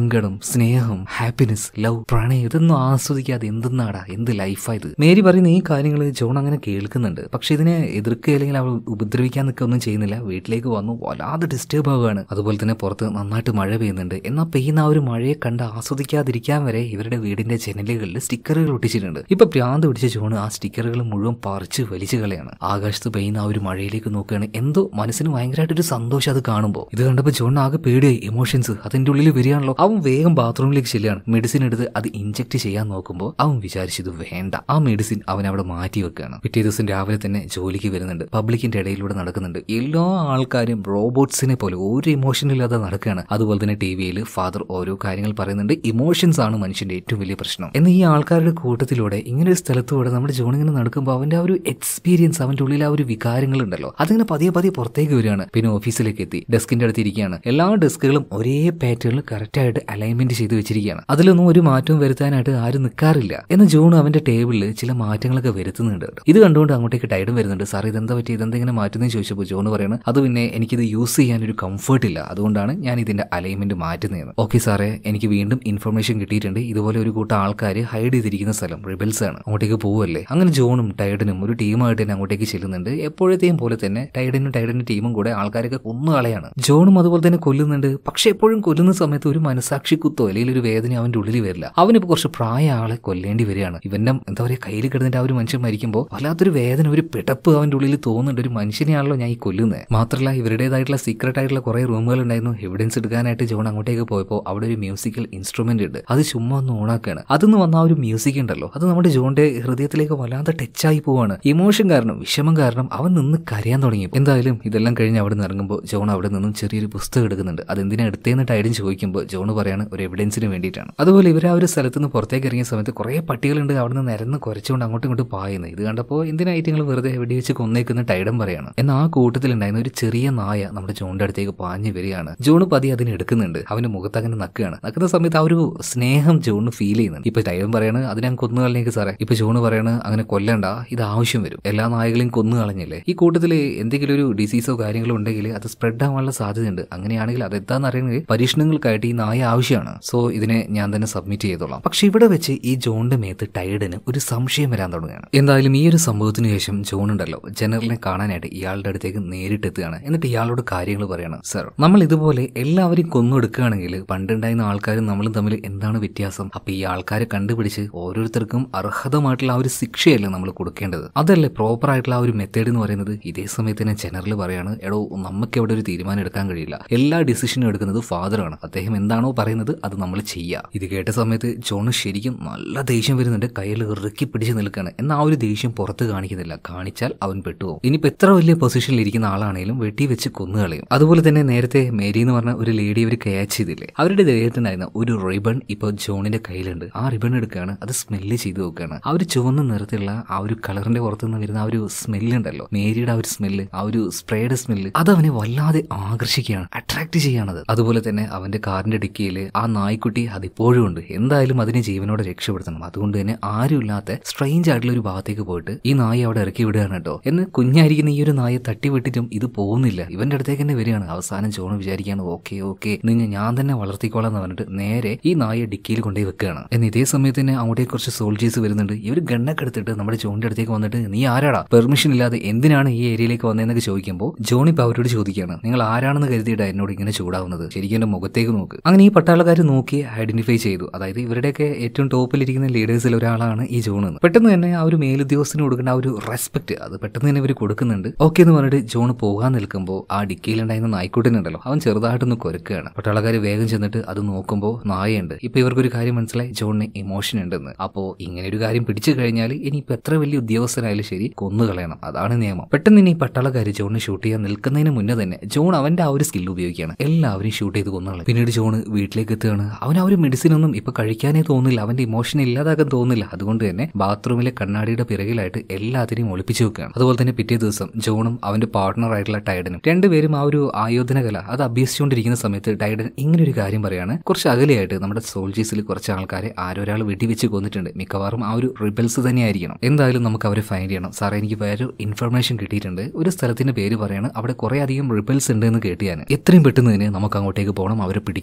സങ്കടം, സ്നേഹം, ഹാപ്പിനെസ്, ലവ്, പ്രണയം ഇതൊന്നും ആസ്വദിക്കാതെ എന്തെന്നാടാ, എന്ത് ലൈഫായത്. മേരി പറയുന്ന ഈ കാര്യങ്ങൾ ജോൺ അങ്ങനെ കേൾക്കുന്നുണ്ട്. പക്ഷെ ഇതിനെ എതിർക്കുക അല്ലെങ്കിൽ അവൾ ഉപദ്രവിക്കാൻ നിൽക്കുക ഒന്നും ചെയ്യുന്നില്ല. വീട്ടിലേക്ക് വന്നു വല്ലാതെ ഡിസ്റ്റർബ് ആവുകയാണ്. അതുപോലെ തന്നെ പുറത്ത് നന്നായിട്ട് മഴ പെയ്യുന്നുണ്ട്. എന്നാൽ പെയ്യുന്ന ആ ഒരു മഴയെ കണ്ട് ആസ്വദിക്കാതിരിക്കാൻ വരെ ഇവരുടെ വീടിന്റെ ജനലുകളിൽ സ്റ്റിക്കറുകൾ ഒട്ടിച്ചിട്ടുണ്ട്. ഇപ്പൊ ഭ്രാന്ത് പിടിച്ച ജോൺ ആ സ്റ്റിക്കറുകൾ മുഴുവൻ പറിച്ച് വലിച്ചു കളയാണ്. ആകാശത്ത് പെയ്യുന്ന ആ ഒരു മഴയിലേക്ക് നോക്കുകയാണ്. എന്തോ മനസ്സിന് ഭയങ്കരമായിട്ടൊരു സന്തോഷം അത് കാണുമ്പോൾ. ഇത് കണ്ടപ്പോൾ ജോൺ ആകെ പേടിയായി. ഇമോഷൻസ് അതിന്റെ ഉള്ളിൽ വരികയാണല്ലോ. അവൻ വേഗം ബാത്റൂമിലേക്ക് ചെല്ലുകയാണ്. മെഡിസിൻ എടുത്ത് അത് ഇഞ്ചെക്ട് ചെയ്യാൻ നോക്കുമ്പോൾ അവൻ വിചാരിച്ചത് വേണ്ട. ആ മെഡിസിൻ അവൻ അവിടെ മാറ്റി വെക്കുകയാണ്. പിറ്റേ ദിവസം രാവിലെ തന്നെ ജോലിക്ക് വരുന്നുണ്ട്. പബ്ലിക്കിന്റെ ഇടയിലൂടെ നടക്കുന്നുണ്ട്. എല്ലാ ആൾക്കാരും റോബോട്ട്സിനെ പോലെ ഒരു ഇമോഷൻ ഇല്ലാതെ നടക്കുകയാണ്. അതുപോലെ തന്നെ ടി വിയിൽ ഫാദർ ഓരോ കാര്യങ്ങൾ പറയുന്നുണ്ട്. ഇമോഷൻസ് ആണ് മനുഷ്യന്റെ ഏറ്റവും വലിയ പ്രശ്നം. എന്നാൽ ഈ ആൾക്കാരുടെ കൂട്ടത്തിലൂടെ ഇങ്ങനെ ഒരു സ്ഥലത്തൂടെ നമ്മുടെ ജോൺ ഇങ്ങനെ നടക്കുമ്പോൾ അവന്റെ ആ ഒരു എക്സ്പീരിയൻസ്, അവന്റെ ഉള്ളിൽ ആ ഒരു വികാരങ്ങൾ ഉണ്ടല്ലോ, അതിങ്ങനെ പതിയെ പതിയെ പുറത്തേക്ക് വരികയാണ്. പിന്നെ ഓഫീസിലേക്ക് എത്തി ഡെസ്കിന്റെ അടുത്ത് ഇരിക്കുകയാണ്. എല്ലാ ഡെസ്കുകളും ഒരേ പാറ്റേണിൽ കറക്റ്റ് ആയിട്ട് അലൈൻമെന്റ് ചെയ്ത് വെച്ചിരിക്കുകയാണ്. അതിലൊന്നും ഒരു മാറ്റവും വരുത്താനായിട്ട് ആരും നിൽക്കാറില്ല. എന്നാൽ ജോൺ അവന്റെ ടേബിളിൽ ചില മാറ്റങ്ങളൊക്കെ വരുത്തുന്നുണ്ട്. ഇത് കണ്ടുകൊണ്ട് അങ്ങോട്ടേക്ക് ടൈഡും വരുന്നുണ്ട്. സാർ ഇതെന്താ പറ്റി, ഇതെന്താ ഇങ്ങനെ മാറ്റുന്നതെന്ന് ചോദിച്ചപ്പോൾ ജോൺ പറയുന്നത്, അത് പിന്നെ എനിക്കിത് യൂസ് ചെയ്യാൻ ഒരു കംഫർട്ട് ഇല്ല, അതുകൊണ്ടാണ് ഞാൻ ഇതിന്റെ അലൈൻമെന്റ് മാറ്റുന്നത്. ഓക്കെ സാറേ, എനിക്ക് വീണ്ടും ഇൻഫർമേഷൻ കിട്ടിയിട്ടുണ്ട്. ഇതുപോലെ ഒരു കൂട്ടം ആൾക്കാർ ഹൈഡ് ചെയ്തിരിക്കുന്ന സ്ഥലം റിബൽസ് ആണ്, അങ്ങോട്ടേക്ക് പോവല്ലേ. അങ്ങനെ ജോണും ടൈഡനും ഒരു ടീമായിട്ട് തന്നെ അങ്ങോട്ടേക്ക് ചെല്ലുന്നുണ്ട്. എപ്പോഴത്തെയും പോലെ തന്നെ ടൈഡനും ടൈഡനും ടീമും കൂടെ ആൾക്കാരൊക്കെ കൊന്നുകളയാണ്. ജോണും അതുപോലെ തന്നെ കൊല്ലുന്നുണ്ട്. പക്ഷെ എപ്പോഴും കൊല്ലുന്ന സമയത്ത് ഒരു മനസാക്ഷി കുത്തോ അല്ലെങ്കിൽ ഒരു വേദന അവന്റെ ഉള്ളിൽ വരില്ല. അവനിപ്പോ കുറച്ച് പ്രായ ആളെ കൊല്ലേണ്ടി വരികയാണ്. ഇവന്റെ എന്താ പറയുക, കയ്യിൽ കിടന്നിട്ട് ആ ഒരു മനുഷ്യൻ മരിക്കുമ്പോൾ വല്ലാത്തൊരു വേദന, ഒരു പിടപ്പ് അവന്റെ ഉള്ളിൽ തോന്നുന്നുണ്ട്. ഒരു മനുഷ്യനെയാണല്ലോ ഞാൻ ഈ കൊല്ലുന്നത്. മാത്രമല്ല ഇവരുടേതായിട്ടുള്ള സീക്രട്ട് ആയിട്ടുള്ള കുറെ റൂമുകൾ ഉണ്ടായിരുന്നു. എവിഡൻസ് എടുക്കാനായിട്ട് ജോൺ അങ്ങോട്ടേക്ക് പോയപ്പോൾ അവിടെ ഒരു മ്യൂസിക്കൽ ഇൻസ്ട്രുമെന്റ് ഉണ്ട്. അത് ചുമ്മാ ഒന്ന് ഓണാക്കുകയാണ്. അതൊന്ന് വന്ന ആ ഒരു മ്യൂസിക് ഉണ്ടല്ലോ, അത് നമ്മുടെ ജോണിന്റെ ഹൃദയത്തിലേക്ക് വല്ലാതെ ടച്ചായി പോവാണ്. ഇമോഷൻ കാരണം, വിഷമം കാരണം അവൻ നിന്ന് കരയാൻ തുടങ്ങി. എന്തായാലും ഇതെല്ലാം കഴിഞ്ഞ് അവിടെ നിന്ന് ഇറങ്ങുമ്പോൾ ജോൺ അവിടെ നിന്നും ചെറിയൊരു പുസ്തകം എടുക്കുന്നുണ്ട്. അതെന്തിനാ എടുത്തേന്ന് ടൈഡൻ ചോദിക്കുമ്പോൾ ജോൺ പറയാണ് ഒരു എവിഡൻസിന് വേണ്ടിയിട്ടാണ്. അതുപോലെ ഇവർ ആ ഒരു സ്ഥലത്ത് നിന്ന് പുറത്തേക്ക് ഇറങ്ങിയ സമയത്ത് കുറെ പട്ടികളുണ്ട് അവിടെ നിന്ന് നിരന്ന് കുറച്ചുകൊണ്ട് അങ്ങോട്ടും ഇങ്ങോട്ട് പായുന്നത്. ഇത് കണ്ടപ്പോൾ എന്തിനായിട്ട് നിങ്ങൾ വെറുതെ വെടി വെച്ച് കൊന്നേക്കുന്ന ടൈഡൻ പറയാണ്. എന്നാൽ ആ കൂട്ടത്തിലുണ്ടായിരുന്ന ഒരു ചെറിയ നായ നമ്മുടെ ജോണിന്റെ അടുത്തേക്ക് പാഞ്ഞു വരികയാണ്. ജോൺ പതി അതിനെ എടുക്കുന്നുണ്ട്. അവന്റെ മുഖത്ത് അങ്ങനെ നക്കുകയാണ്. നക്കുന്ന സമയത്ത് ആ ഒരു സ്നേഹം ജോണിന് ഫീൽ ചെയ്യുന്നുണ്ട്. ഇപ്പൊ ടൈഡൻ പറയാണ് അത് ഞാൻ കൊന്നു കളഞ്ഞേക്ക് സാറേ. ഇപ്പൊ ജോണ് പറയാണ് അങ്ങനെ കൊല്ലണ്ട, ഇത് ആവശ്യം വരും, എല്ലാ നായകളെയും കൊന്നു കളഞ്ഞില്ലേ. ഈ കൂട്ടത്തിൽ എന്തെങ്കിലും ഒരു ഡിസീസോ കാര്യങ്ങളോ ഉണ്ടെങ്കിൽ അത് സ്പ്രെഡ് ആവാനുള്ള സാധ്യതയുണ്ട്. അങ്ങനെയാണെങ്കിൽ അതെന്താന്ന് അറിയുന്നത് പരീക്ഷണങ്ങൾക്കായിട്ട് ഈ നായ ആവശ്യമാണ്. സോ ഇതിനെ ഞാൻ തന്നെ സബ്മിറ്റ് ചെയ്തോളാം. പക്ഷെ ഇവിടെ വെച്ച് ഈ ജോണിന്റെ മേത്ത് ടൈഡന് ഒരു സംശയം വരാൻ തുടങ്ങുകയാണ്. എന്തായാലും ഈ ഒരു സംഭവത്തിന് ശേഷം ജോൺ ഉണ്ടല്ലോ ജനറലിനെ കാണാനായിട്ട് ഇയാളുടെ അടുത്തേക്ക് നേരിട്ട് എത്തുകയാണ്. എന്നിട്ട് ഇയാളോട് കാര്യങ്ങൾ പറയണം. സർ, നമ്മൾ ഇതുപോലെ എല്ലാവരെയും കൊന്നെടുക്കുകയാണെങ്കിൽ പണ്ടുണ്ടായിരുന്ന ആൾക്കാരും നമ്മളും തമ്മിൽ എന്താണ് വ്യത്യാസം? അപ്പൊ ഈ ആൾക്കാരെ കണ്ടുപിടിച്ച് ഓരോരുത്തർക്കും അർഹതമായിട്ടുള്ള ആ ഒരു ശിക്ഷയല്ലേ നമ്മൾ കൊടുക്കേണ്ടത്? അതല്ലേ പ്രോപ്പർ ആയിട്ടുള്ള ആ ഒരു മെത്തേഡ് എന്ന് പറയുന്നത്? ഇതേ സമയത്ത് തന്നെ ജനറൽ പറയാണ്, എടോ നമുക്ക് എവിടെ ഒരു തീരുമാനം എടുക്കാൻ കഴിയില്ല, എല്ലാ ഡിസിഷനും എടുക്കുന്നത് ഫാദറാണ്, അദ്ദേഹം എന്താണോ പറയുന്നത് അത് നമ്മൾ ചെയ്യുക. ഇത് കേട്ട സമയത്ത് ജോണ് ശരിക്കും നല്ല ദേഷ്യം വരുന്നുണ്ട്. കയ്യിൽ ഇറുക്കി പിടിച്ച് നിൽക്കുകയാണ്. എന്നാൽ ആ ഒരു ദേഷ്യം പുറത്ത് കാണിക്കുന്നില്ല. കാണിച്ചാൽ അവൻ പെട്ടുപോകും. ഇനിയിപ്പോൾ എത്ര വലിയ പൊസിഷനിൽ ഇരിക്കുന്ന ആളാണെങ്കിലും വെട്ടി വെച്ച് കൊന്നുകളയും. അതുപോലെ തന്നെ നേരത്തെ മേരി എന്ന് പറഞ്ഞ ഒരു ലേഡി അവർ ക്യാച്ച് ചെയ്തില്ലേ, അവരുടെ ദേഹത്തുണ്ടായിരുന്ന ഒരു റിബൺ ഇപ്പോൾ ജോണിന്റെ കയ്യിലുണ്ട്. ആ റിബൺ എടുക്കുകയാണ്, അത് സ്മെല്ല് ചെയ്ത് നോക്കുകയാണ്. ആ ഒരു ചുവന്ന നിറത്തിലുള്ള ആ ഒരു കളറിന്റെ പുറത്തുനിന്ന് വരുന്ന ആ ഒരു സ്മെല്ല് ഉണ്ടല്ലോ, മേരിയുടെ ആ ഒരു സ്മെല്ല്, ആ ഒരു സ്പ്രേയുടെ സ്മെല്ല്, അത് അവനെ വല്ലാതെ ആകർഷിക്കുകയാണ്, അട്രാക്ട് ചെയ്യാണത്. അതുപോലെ തന്നെ അവന്റെ കാറിന്റെ ഡിക്കിയിൽ ആ നായ്ക്കുട്ടി അതിപ്പോഴും ഉണ്ട്. എന്തായാലും അതിനെ ജീവനോടെ രക്ഷപ്പെടുത്തണം. അതുകൊണ്ട് തന്നെ ആരുമില്ലാത്ത സ്ട്രെയിഞ്ച് ആയിട്ടുള്ള ഒരു ഭാഗത്തേക്ക് പോയിട്ട് ഈ നായ അവിടെ ഇറക്കി വിടുകയാണ് കേട്ടോ. എന്ന് കുഞ്ഞായിരിക്കുന്ന ഈ ഒരു നായെ തട്ടി വിട്ടിട്ടും ഇത് പോകുന്നില്ല, ഇവന്റെ അടുത്തേക്ക് തന്നെ വരികയാണ്. അവസാനം ജോൺ വിചാരിക്കുകയാണ് ഓക്കെ ഓക്കെ നിങ്ങൾ ഞാൻ തന്നെ വളർത്തിക്കോളാം എന്ന് പറഞ്ഞിട്ട് നേരെ ഈ നായെ ഡിക്കിയിൽ കൊണ്ടുപോയി വെക്കുകയാണ്. എന്ന് ഇതേ സമയത്ത് തന്നെ അങ്ങോട്ടേക്ക് കുറച്ച് സോൾജേഴ്സ് വരുന്നുണ്ട്. ഇവർ ഗണ്ണൊക്കെ എടുത്തിട്ട് നമ്മുടെ ജോണിന്റെ അടുത്തേക്ക് വന്നിട്ട് നീ ആരാടാ, പെർമിഷൻ ഇല്ലാതെ എന്തിനാണ് ഈ ഏരിയയിലേക്ക് വന്നതെന്നൊക്കെ ചോദിക്കുമ്പോൾ ജോൺ ഇപ്പൊ അവരോട് ചോദിക്കുകയാണ്, നിങ്ങൾ ആരാണെന്ന് കരുതിയിട്ടാ എന്നോട് ഇങ്ങനെ ചൂടാവുന്നത്, ശരിക്കും എന്റെ മുഖത്തേക്ക് നോക്ക്. അങ്ങനെ ഈ പട്ടാളക്കാർ നോക്കി ഐഡന്റിഫൈ ചെയ്തു. അതായത് ഇവരുടെയൊക്കെ ഏറ്റവും ടോപ്പിലിരിക്കുന്ന ലീഡേഴ്സിൽ ഒരാളാണ് ഈ ജോൺ എന്ന്. പെട്ടെന്ന് തന്നെ ആ ഒരു മേലുദ്യോഗസ്ഥന് കൊടുക്കേണ്ട ആ ഒരു റെസ്പെക്ട് അത് പെട്ടെന്ന് തന്നെ ഇവർ കൊടുക്കുന്നുണ്ട്. ഓക്കെ എന്ന് പറഞ്ഞിട്ട് ജോൺ പോകാൻ നിൽക്കുമ്പോൾ ആ ഡിക്കിയിലുണ്ടായിരുന്ന നായ്ക്കുട്ടനുണ്ടല്ലോ അവൻ ചെറുതായിട്ടൊന്ന് കൊരക്കുകയാണ്. പട്ടാളക്കാർ വേഗം ചെന്നിട്ട് അത് നോക്കുമ്പോൾ നായയുണ്ട്. ഇപ്പൊ ഇവർക്കൊരു കാര്യം മനസ്സിലായി, ജോണിന് ഇമോഷൻ ഉണ്ടെന്ന്. അപ്പോ ഇങ്ങനെ ഒരു കാര്യം പിടിച്ചു കഴിഞ്ഞാൽ ഇനിയിപ്പോ എത്ര വലിയ ഉദ്യോഗസ്ഥനായാലും ശരി കൊന്നു കളയണം, അതാണ് നിയമം. പെട്ടെന്ന് ഇനി പട്ടാളക്കാർ ജോണിനെ ഷൂട്ട് ചെയ്യാൻ നിൽക്കുന്നതിന് മുന്നേ തന്നെ ജോൺ അവന്റെ ആ ഒരു സ്കിൽ ഉപയോഗിക്കുകയാണ്, എല്ലാവരും ഷൂട്ട് ചെയ്ത് കൊന്നുകളയും. പിന്നീട് ജോൺ വീട്ടിലേക്ക് എത്തുകയാണ്. അവൻ ആ ഒരു മെഡിസിൻ ഒന്നും ഇപ്പൊ കഴിക്കാനേ തോന്നില്ല, അവന്റെ ഇമോഷൻ ഇല്ലാതാക്കാൻ തോന്നില്ല. അതുകൊണ്ട് തന്നെ ബാത്റൂമിലെ കണ്ണാടിയുടെ പിറകിലായിട്ട് എല്ലാത്തിനെയും ഒളിപ്പിച്ചു വെക്കുകയാണ്. അതുപോലെ തന്നെ പിറ്റേ ദിവസം ജോണും അവന്റെ പാർട്ണർ ആയിട്ടുള്ള ടൈഡനും രണ്ടുപേരും ആ ഒരു ആയോധന കല അത് അഭ്യസിച്ചുകൊണ്ടിരിക്കുന്ന സമയത്ത് ടൈഡൻ ഇങ്ങനെ ഒരു കാര്യം പറയാണ്, കുറച്ച് അകലെയായിട്ട് നമ്മുടെ സോൾജേഴ്സിൽ കുറച്ച് ആൾക്കാരെ ആരൊരാൾ വെടിവെച്ച് കൊന്നിട്ടുണ്ട്, മിക്കവാറും ആ ഒരു റിബൽസ് തന്നെയായിരിക്കണം. എന്തായാലും നമുക്ക് അവരെ ഫൈൻഡ് ചെയ്യണം. സാറേ, എനിക്ക് വേറെ ഇൻഫർമേഷൻ കിട്ടിയിട്ടുണ്ട്, ഒരു സ്ഥലത്തിന്റെ പേര് പറയാണ്, അവിടെ കുറെ അധികം റിബൽസ് ഉണ്ട് എന്ന് കേട്ട് ഞാൻ. എത്രയും പെട്ടെന്ന് തന്നെ നമുക്ക് അങ്ങോട്ടേക്ക് പോകണം, അവരെ പിടിക്കണം എന്ന് പറയാണ്.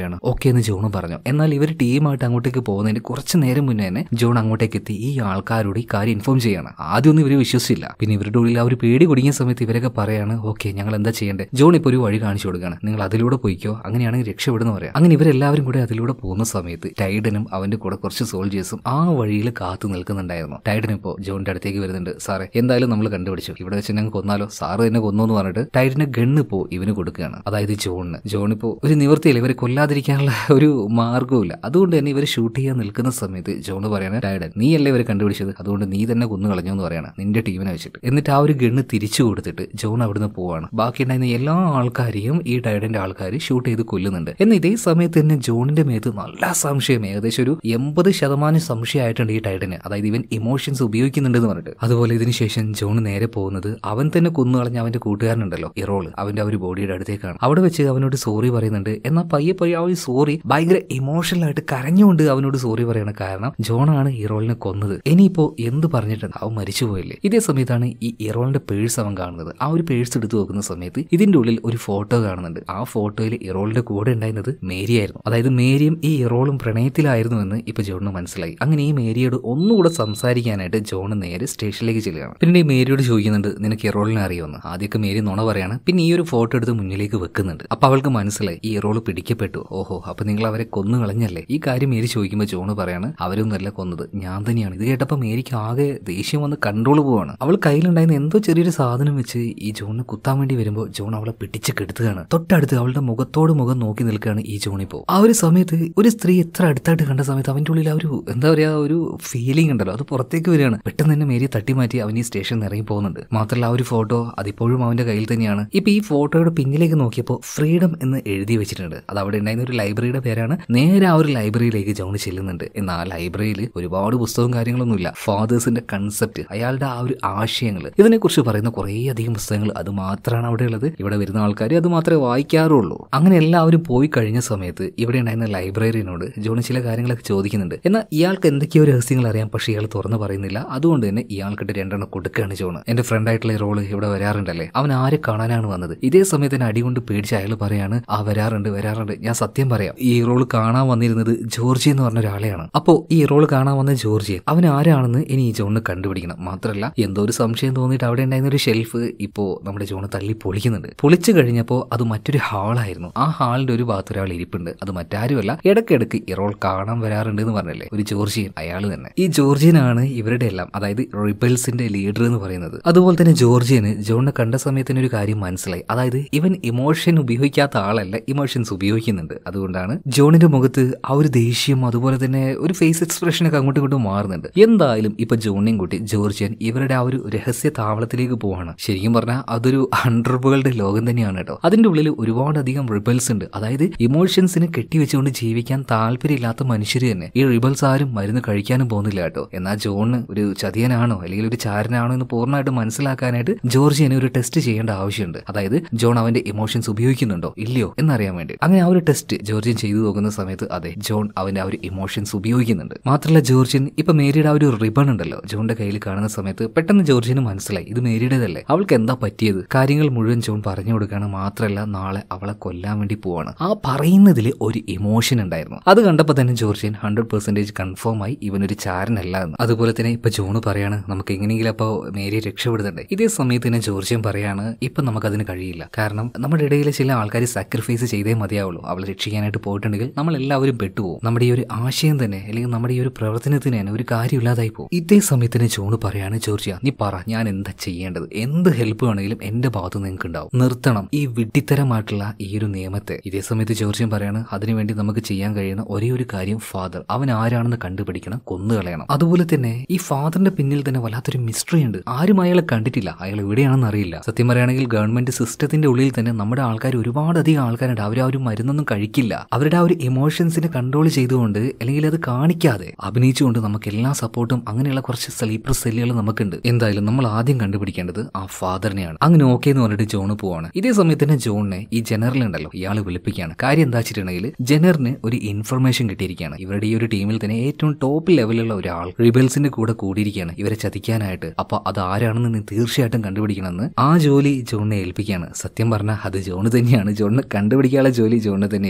പറയാണ് ഓക്കെ എന്ന് ജോണും പറഞ്ഞു. എന്നാൽ ഇവർ ടീമായിട്ട് അങ്ങോട്ടേക്ക് പോകുന്നതിന് കുറച്ച് നേരം മുന്നേ തന്നെ ജോൺ അങ്ങോട്ടേക്ക് എത്തി ഈ ആൾക്കാരോട് ഈ കാര്യം ഇൻഫോം ചെയ്യാണ്. ആദ്യമൊന്നും ഇവർ വിശ്വസിച്ചില്ല. പിന്നെ ഇവരുടെ ഉള്ളിൽ ആ ഒരു പേടി കുടുങ്ങിയ സമയത്ത് ഇവരൊക്കെ പറയാണ് ഓക്കെ ഞങ്ങൾ എന്താ ചെയ്യേണ്ടത്. ജോൺ ഇപ്പോൾ ഒരു വഴി കാണിച്ചു കൊടുക്കുകയാണ്, നിങ്ങൾ അതിലൂടെ പോയിക്കോ, അങ്ങനെയാണെങ്കിൽ രക്ഷപ്പെടുന്ന പറയാം. അങ്ങനെ ഇവരെല്ലാവരും കൂടെ അതിലൂടെ പോകുന്ന സമയത്ത് ടൈഡനും അവന്റെ കൂടെ കുറച്ച് സോൾജേഴ്സും ആ വഴിയിൽ കാത്തു നിൽക്കുന്നുണ്ടായിരുന്നു. ടൈഡൻ ഇപ്പോൾ ജോണിന്റെ അടുത്തേക്ക് വരുന്നുണ്ട്. സാറേ എന്തായാലും നമ്മൾ കണ്ടുപിടിച്ചു, ഇവിടെ വെച്ച് ഞങ്ങൾ കൊന്നാലോ, സാറ് തന്നെ കൊന്നു എന്ന് പറഞ്ഞിട്ട് ടൈഡന്റെ ഗണ്ണ് ഇപ്പോൾ ഇവന് കൊടുക്കുകയാണ്, അതായത് ജോണിന്. ജോണിപ്പോ ഒരു നിവൃത്തിയില്ല, ഇവരെ കൊല്ലാതിരിക്കാനുള്ള ഒരു മാർഗവുമില്ല. അതുകൊണ്ട് തന്നെ ഇവർ ഷൂട്ട് ചെയ്യാൻ നിൽക്കുന്ന സമയത്ത് ജോണ് പറയാണ് ടൈഡൻ നീ അല്ലേ ഇവരെ കണ്ടുപിടിച്ചത്, അതുകൊണ്ട് നീ തന്നെ കൊന്നു കളഞ്ഞു എന്ന് പറയാണ് നിന്റെ ടീമിനെ വെച്ചിട്ട്. എന്നിട്ട് ആ ഒരു ഗണ്ണ് തിരിച്ചു കൊടുത്തിട്ട് ജോൺ അവിടുന്ന് പോവാണ്. ബാക്കി ഉണ്ടായിരുന്ന എല്ലാ ആൾക്കാരെയും ഈ ടൈഡന്റെ ആൾക്കാർ ഷൂട്ട് ചെയ്ത് കൊല്ലുന്നുണ്ട്. എന്നാൽ ഇതേ സമയത്ത് തന്നെ ജോണിന്റെ മേത്ത് നല്ല സംശയം, ഏകദേശം ഒരു എൺപത് ശതമാനം സംശയമായിട്ടുണ്ട് ഈ ടൈഡന്, അതായത് ഇവൻ ഇമോഷൻസ് ഉപയോഗിക്കുന്നുണ്ടെന്ന് പറഞ്ഞിട്ട്. അതുപോലെ ഇതിന് ശേഷം ജോൺ നേരെ പോകുന്നത് അവൻ തന്നെ കൊന്നു കളഞ്ഞ അവന്റെ കൂട്ടുകാരനുണ്ടല്ലോ ഇറോള്, അവന്റെ ആ ഒരു ബോഡിയുടെ അടുത്തേക്കാണ്. അവിടെ വെച്ച് അവനോട് സോറി പറയുന്നുണ്ട്. എന്നാൽ പയ്യെ പയ്യെ ആ ഒരു സോറി ഭയങ്കര ഇമോഷണൽ ആയിട്ട് കരഞ്ഞുകൊണ്ട് അവനോട് സോറി പറയണം. കാരണം ജോണാണ് ഇറോളിനെ കൊന്നത്. ഇനിയിപ്പോ എന്ത് പറഞ്ഞിട്ടുണ്ട്, അവൻ മരിച്ചുപോയില്ലേ. ഇതേ സമയത്താണ് ഈ ഇറോളിന്റെ പേഴ്സ് അവൻ കാണുന്നത്. ആ ഒരു പേഴ്സ് എടുത്ത് നോക്കുന്ന സമയത്ത് ഇതിന്റെ ഉള്ളിൽ ഒരു ഫോട്ടോ കാണുന്നുണ്ട്. ആ ഫോട്ടോയിൽ ഇറോളിന്റെ കൂടെ ഉണ്ടായിരുന്നത് മേരിയായിരുന്നു. അതായത് മേരിയും ഈ ഇറോളും പ്രണയത്തിലായിരുന്നു എന്ന് ഇപ്പൊ ജോണിന് മനസ്സിലായി. അങ്ങനെ ഈ മേരിയോട് ഒന്നുകൂടെ സംസാരിക്കാനായിട്ട് ജോൺ നേരെ സ്റ്റേഷനിലേക്ക് ചെല്ലുകയാണ്. പിന്നെ ഈ മേരിയോട് ചോദിക്കുന്നുണ്ട് നിനക്ക് ഇറോളിനെ അറിയുമെന്ന്. ആദ്യമൊക്കെ മേരി നുണ പറയാണ്. പിന്നെ ഈ ഒരു ഫോട്ടോ എടുത്ത് മുന്നിലേക്ക് വെക്കുന്നുണ്ട്. അപ്പൊ അവൾക്ക് മനസ്സിലായി ഈ ഇറോള് പിടിക്കപ്പെട്ടു. ഓഹോ, അപ്പൊ നിങ്ങൾ അവരെ കൊന്നു കളഞ്ഞല്ലേ. ഈ കാര്യം മേരി ചോദിക്കുമ്പോൾ ജോണ് പറയാണ് അവരൊന്നുമല്ല കൊന്നത്, ഞാൻ തന്നെയാണ്. ഇത് കേട്ടപ്പോൾ മേരിക്ക് ആകെ ദേഷ്യം വന്ന് കൺട്രോൾ പോവാണ്. അവൾ കയ്യിലുണ്ടായിരുന്ന എന്തോ ചെറിയൊരു സാധനം വെച്ച് ഈ ജോണിനെ കുത്താൻ വേണ്ടി വരുമ്പോൾ ജോൺ അവളെ പിടിച്ച് കെടുത്തുകയാണ്. തൊട്ടടുത്ത് അവളുടെ മുഖത്തോട് മുഖം നോക്കി നിൽക്കുകയാണ് ഈ ജോണിപ്പോ. ആ ഒരു സമയത്ത് ഒരു സ്ത്രീ എത്ര അടുത്തായിട്ട് കണ്ട സമയത്ത് അവന്റെ ഉള്ളിൽ ആ ഒരു എന്താ പറയാ ഒരു ഫീലിംഗ് ഉണ്ടല്ലോ, അത് പുറത്തേക്ക് വരികയാണ്. പെട്ടെന്ന് തന്നെ മേരി തട്ടിമാറ്റി അവൻ ഈ സ്റ്റേഷനിൽ ഇറങ്ങി പോകുന്നുണ്ട്. മാത്രമല്ല ആ ഒരു ഫോട്ടോ അതിപ്പോഴും അവന്റെ കയ്യിൽ തന്നെയാണ്. ഇപ്പൊ ഈ ഫോട്ടോയുടെ പിന്നിലേക്ക് നോക്കിയപ്പോൾ ഫ്രീഡം എന്ന് എഴുതി വെച്ചിട്ടുണ്ട്. അത് അവിടെ ഉണ്ടായിരുന്ന ഒരു ലൈബ്രറിയുടെ പേരാണ്. നേരെ ആ ഒരു ലൈബ്രറിയിലേക്ക് ജോൺ ചെല്ലുന്നുണ്ട്. എന്നാൽ ആ ലൈബ്രറിയിൽ ഒരുപാട് പുസ്തകവും കാര്യങ്ങളൊന്നുമില്ല. ഫാദേഴ്സിന്റെ കൺസെപ്റ്റ്, അയാളുടെ ആ ഒരു ആശയങ്ങൾ, ഇതിനെക്കുറിച്ച് പറയുന്ന കുറേ അധികം പുസ്തകങ്ങൾ അത് മാത്രമാണ് അവിടെ ഉള്ളത്. ഇവിടെ വരുന്ന ആൾക്കാർ അത് മാത്രമേ വായിക്കാറുള്ളൂ. അങ്ങനെ എല്ലാവരും പോയി കഴിഞ്ഞ സമയത്ത് ഇവിടെ ഉണ്ടായിരുന്ന ലൈബ്രറിയനോട് ജോൺ ചില കാര്യങ്ങളൊക്കെ ചോദിക്കുന്നുണ്ട്. എന്നാൽ ഇയാൾക്ക് എന്തൊക്കെയോ രഹസ്യങ്ങൾ അറിയാം, പക്ഷേ ഇയാൾ തുറന്നു പറയുന്നില്ല. അതുകൊണ്ട് തന്നെ ഇയാൾക്കിട്ട് രണ്ടെണ്ണം കൊടുക്കുകയാണ് ജോൺ. എന്റെ ഫ്രണ്ട് ആയിട്ടുള്ള റോള് ഇവിടെ വരാറുണ്ടല്ലേ, അവൻ ആരെ കാണാനാണ് വന്നത്. ഇതേ സമയത്ത് തന്നെ അടി കൊണ്ട് പേടിച്ച് അയാൾ പറയാണ് ആ വരാറുണ്ട് വരാറുണ്ട് ഞാൻ സത്യം പറയാം, ഈ റോള് കാണാൻ വന്നിരുന്നത് ജോർജി എന്ന് പറഞ്ഞ ഒരാളെയാണ്. അപ്പോ ഈ റോള് കാണാൻ വന്ന ജോർജിയൻ അവൻ ആരാണെന്ന് ഇനി ഈ ജോണിന് കണ്ടുപിടിക്കണം. മാത്രമല്ല എന്തോ ഒരു സംശയം തോന്നിയിട്ട് അവിടെ ഉണ്ടായിരുന്ന ഒരു ഷെൽഫ് ഇപ്പോ നമ്മുടെ ജോണ് തള്ളി പൊളിക്കുന്നുണ്ട്. പൊളിച്ചു കഴിഞ്ഞപ്പോൾ അത് മറ്റൊരു ഹാളായിരുന്നു. ആ ഹാളിന്റെ ഒരു ഭാഗത്ത് ഒരാൾ ഇരിപ്പുണ്ട്. അത് മറ്റാരുമല്ല, ഇടയ്ക്കിടയ്ക്ക് ഈ റോൾ കാണാൻ വരാറുണ്ട് എന്ന് പറഞ്ഞല്ലേ, ഒരു ജോർജിയൻ, അയാൾ തന്നെ. ഈ ജോർജിയനാണ് ഇവരുടെ എല്ലാം, അതായത് റിബൽസിന്റെ ലീഡർ എന്ന് പറയുന്നത്. അതുപോലെ തന്നെ ജോർജിയന് ജോണിനെ കണ്ട സമയത്തിന് ഒരു കാര്യം മനസ്സിലായി, അതായത് ഇവൻ ഇമോഷൻ ഉപയോഗിക്കാത്ത ആളല്ല, ഇമോഷൻസ് ഉപയോഗിക്കുന്നുണ്ട്. അതുകൊണ്ടാണ് ജോണിന്റെ മുഖത്ത് ആ ഒരു ദേഷ്യം അതുപോലെ തന്നെ ഒരു ഫേസ് എക്സ്പ്രഷൻ ഒക്കെ അങ്ങോട്ടും ഇങ്ങോട്ടും മാറുന്നുണ്ട്. എന്തായാലും ഇപ്പൊ ജോണിനെയും കൂട്ടി ജോർജിയൻ ഇവരുടെ ആ ഒരു രഹസ്യ താവളത്തിലേക്ക് പോവാണ്. ശരിക്കും പറഞ്ഞാൽ അതൊരു അണ്ടർവേൾഡ് ലോകം തന്നെയാണ് കേട്ടോ. അതിന്റെ ഉള്ളിൽ ഒരുപാടധികം റിബൽസ് ഉണ്ട്. അതായത് ഇമോഷൻസിന് കെട്ടിവെച്ചുകൊണ്ട് ജീവിക്കാൻ താല്പര്യമില്ലാത്ത മനുഷ്യർ തന്നെ. ഈ റിബൽസ് ആരും മരുന്ന് കഴിക്കാനും പോകുന്നില്ല കേട്ടോ. എന്നാൽ ജോണ് ഒരു ചതിയനാണോ അല്ലെങ്കിൽ ഒരു ചാരനാണോ എന്ന് പൂർണ്ണമായിട്ട് മനസ്സിലാക്കാനായിട്ട് ജോർജിയനെ ഒരു ടെസ്റ്റ് ചെയ്യേണ്ട ആവശ്യമുണ്ട്. അതായത് ജോൺ അവന്റെ ഇമോഷൻസ് ഉപയോഗിക്കുന്നുണ്ടോ ഇല്ലയോ എന്നറിയാൻ വേണ്ടി. അങ്ങനെ ആ ഒരു ടെസ്റ്റ് ജോർജിയൻ ചെയ്തു നോക്കുന്ന സമയത്ത് അതെ, ജോൺ അവന്റെ ആ ഒരു ഇമോഷൻസ് ഉപയോഗിക്കുന്നുണ്ട്. മാത്രമല്ല ജോർജിയൻ ഇപ്പൊ മേരിയുടെ ആ ഒരു റിബൺ ഉണ്ടല്ലോ ജോണിന്റെ കയ്യിൽ കാണുന്ന സമയത്ത് പെട്ടെന്ന് ജോർജിയന് മനസ്സിലായി ഇത് മേരിയുടേതല്ലേ, അവൾക്ക് എന്താ പറ്റിയത്. കാര്യങ്ങൾ മുഴുവൻ ജോൺ പറഞ്ഞു കൊടുക്കുകയാണ്. മാത്രമല്ല നാളെ അവളെ കൊല്ലാൻ വേണ്ടി പോവാണ്. ആ പറയുന്നതിൽ ഒരു ഇമോഷൻ ഉണ്ടായിരുന്നു. അത് കണ്ടപ്പോൾ തന്നെ ജോർജിയൻ ഹൺഡ്രഡ് പെർസെന്റേജ് കൺഫേം ആയി ഇവനൊരു ചാരനല്ല എന്ന്. അതുപോലെ തന്നെ ഇപ്പൊ ജോണ് പറയാണ് നമുക്ക് എങ്ങനെയെങ്കിലും അപ്പൊ മേരിയെ രക്ഷപ്പെടുന്നുണ്ട്. ഇതേ സമയത്ത് തന്നെ ജോർജിയൻ പറയാണ് ഇപ്പൊ നമുക്കതിന് കഴിയില്ല. കാരണം നമ്മുടെ ഇടയിലെ ചില ആൾക്കാർ സാക്രിഫൈസ് ചെയ്തേ മതിയാവുള്ളൂ. അവളെ രക്ഷിക്കാനായിട്ട് പോയിട്ടുണ്ടെങ്കിൽ നമ്മൾ എല്ലാവരും പെട്ടുപോകും. നമ്മുടെ ഈ ഒരു ആശയം തന്നെ അല്ലെങ്കിൽ നമ്മുടെ ഈ ഒരു പ്രവർത്തനത്തിന് തന്നെ ഒരു കാര്യമില്ലാതായി പോകും. ഇതേ സമയത്തിന് ജോണ് പറയാണ് ജോർജിയ നീ പറ ഞാൻ എന്താ ചെയ്യേണ്ടത്, എന്ത് ഹെൽപ്പ് വേണമെങ്കിലും എന്റെ ഭാഗത്ത് നിങ്ങൾക്ക് ഉണ്ടാവും, നിർത്തണം ഈ വിഡ്ഢിത്തരമായിട്ടുള്ള ഈ ഒരു നിയമത്തെ. ഇതേ സമയത്ത് ജോർജിയൻ പറയാണ് അതിനുവേണ്ടി നമുക്ക് ചെയ്യാൻ കഴിയുന്ന ഒരേ ഒരു കാര്യം ഫാദർ, അവൻ ആരാണെന്ന് കണ്ടുപിടിക്കണം, കൊന്നുകളയണം. അതുപോലെ തന്നെ ഈ ഫാദറിന്റെ പിന്നിൽ തന്നെ വല്ലാത്തൊരു മിസ്റ്ററി ഉണ്ട്. ആരും അയാളെ കണ്ടിട്ടില്ല, അയാൾ എവിടെയാണെന്ന് അറിയില്ല. സത്യം പറയുകയാണെങ്കിൽ ഗവൺമെന്റ് സിസ്റ്റത്തിന്റെ ഉള്ളിൽ തന്നെ നമ്മുടെ ആൾക്കാർ ഒരുപാട് അധികം ആൾക്കാരുണ്ട്. അവർ ആ ഒരു മരുന്നൊന്നും കഴിക്കില്ല. അവരുടെ ആ ഒരു ഇമോഷൻസിനെ കൺട്രോൾ ചെയ്തുകൊണ്ട് അല്ലെങ്കിൽ അത് കാണിക്കാതെ അഭിനയിച്ചുകൊണ്ട് നമുക്ക് എല്ലാ സപ്പോർട്ടും അങ്ങനെയുള്ള കുറച്ച് സ്ലീപ്പർ സെല്ലുകൾ നമുക്കുണ്ട്. എന്തായാലും നമ്മൾ ആദ്യം കണ്ടുപിടിക്കേണ്ടത് ആ ഫാദറിനെയാണ്. അങ്ങനെ ഓക്കെ എന്ന് പറഞ്ഞിട്ട് ജോണ് പോവാണ്. ഇതേ സമയത്ത് തന്നെ ജോണിനെ ഈ ജനറൽ ഉണ്ടല്ലോ ഇയാൾ വിളിപ്പിക്കുകയാണ്. കാര്യം എന്താ വെച്ചിട്ടുണ്ടെങ്കിൽ ജനറിന് ഒരു ഇൻഫർമേഷൻ കിട്ടിയിരിക്കുകയാണ്. ഇവരുടെ ഈ ഒരു ടീമിൽ തന്നെ ഏറ്റവും ടോപ്പ് ലെവലുള്ള ഒരാൾ റിബൽസിന്റെ കൂടെ കൂടിയിരിക്കുകയാണ് ഇവരെ ചതിക്കാനായിട്ട്. അപ്പൊ അത് ആരാണെന്ന് നീ തീർച്ചയായിട്ടും കണ്ടുപിടിക്കണമെന്ന് ആ ജോലി ജോണിനെ ഏൽപ്പിക്കുകയാണ്. സത്യം പറഞ്ഞാൽ അത് ജോണ് തന്നെയാണ്. ജോണിനെ കണ്ടുപിടിക്കാനുള്ള ജോലി ജോണിനെ തന്നെ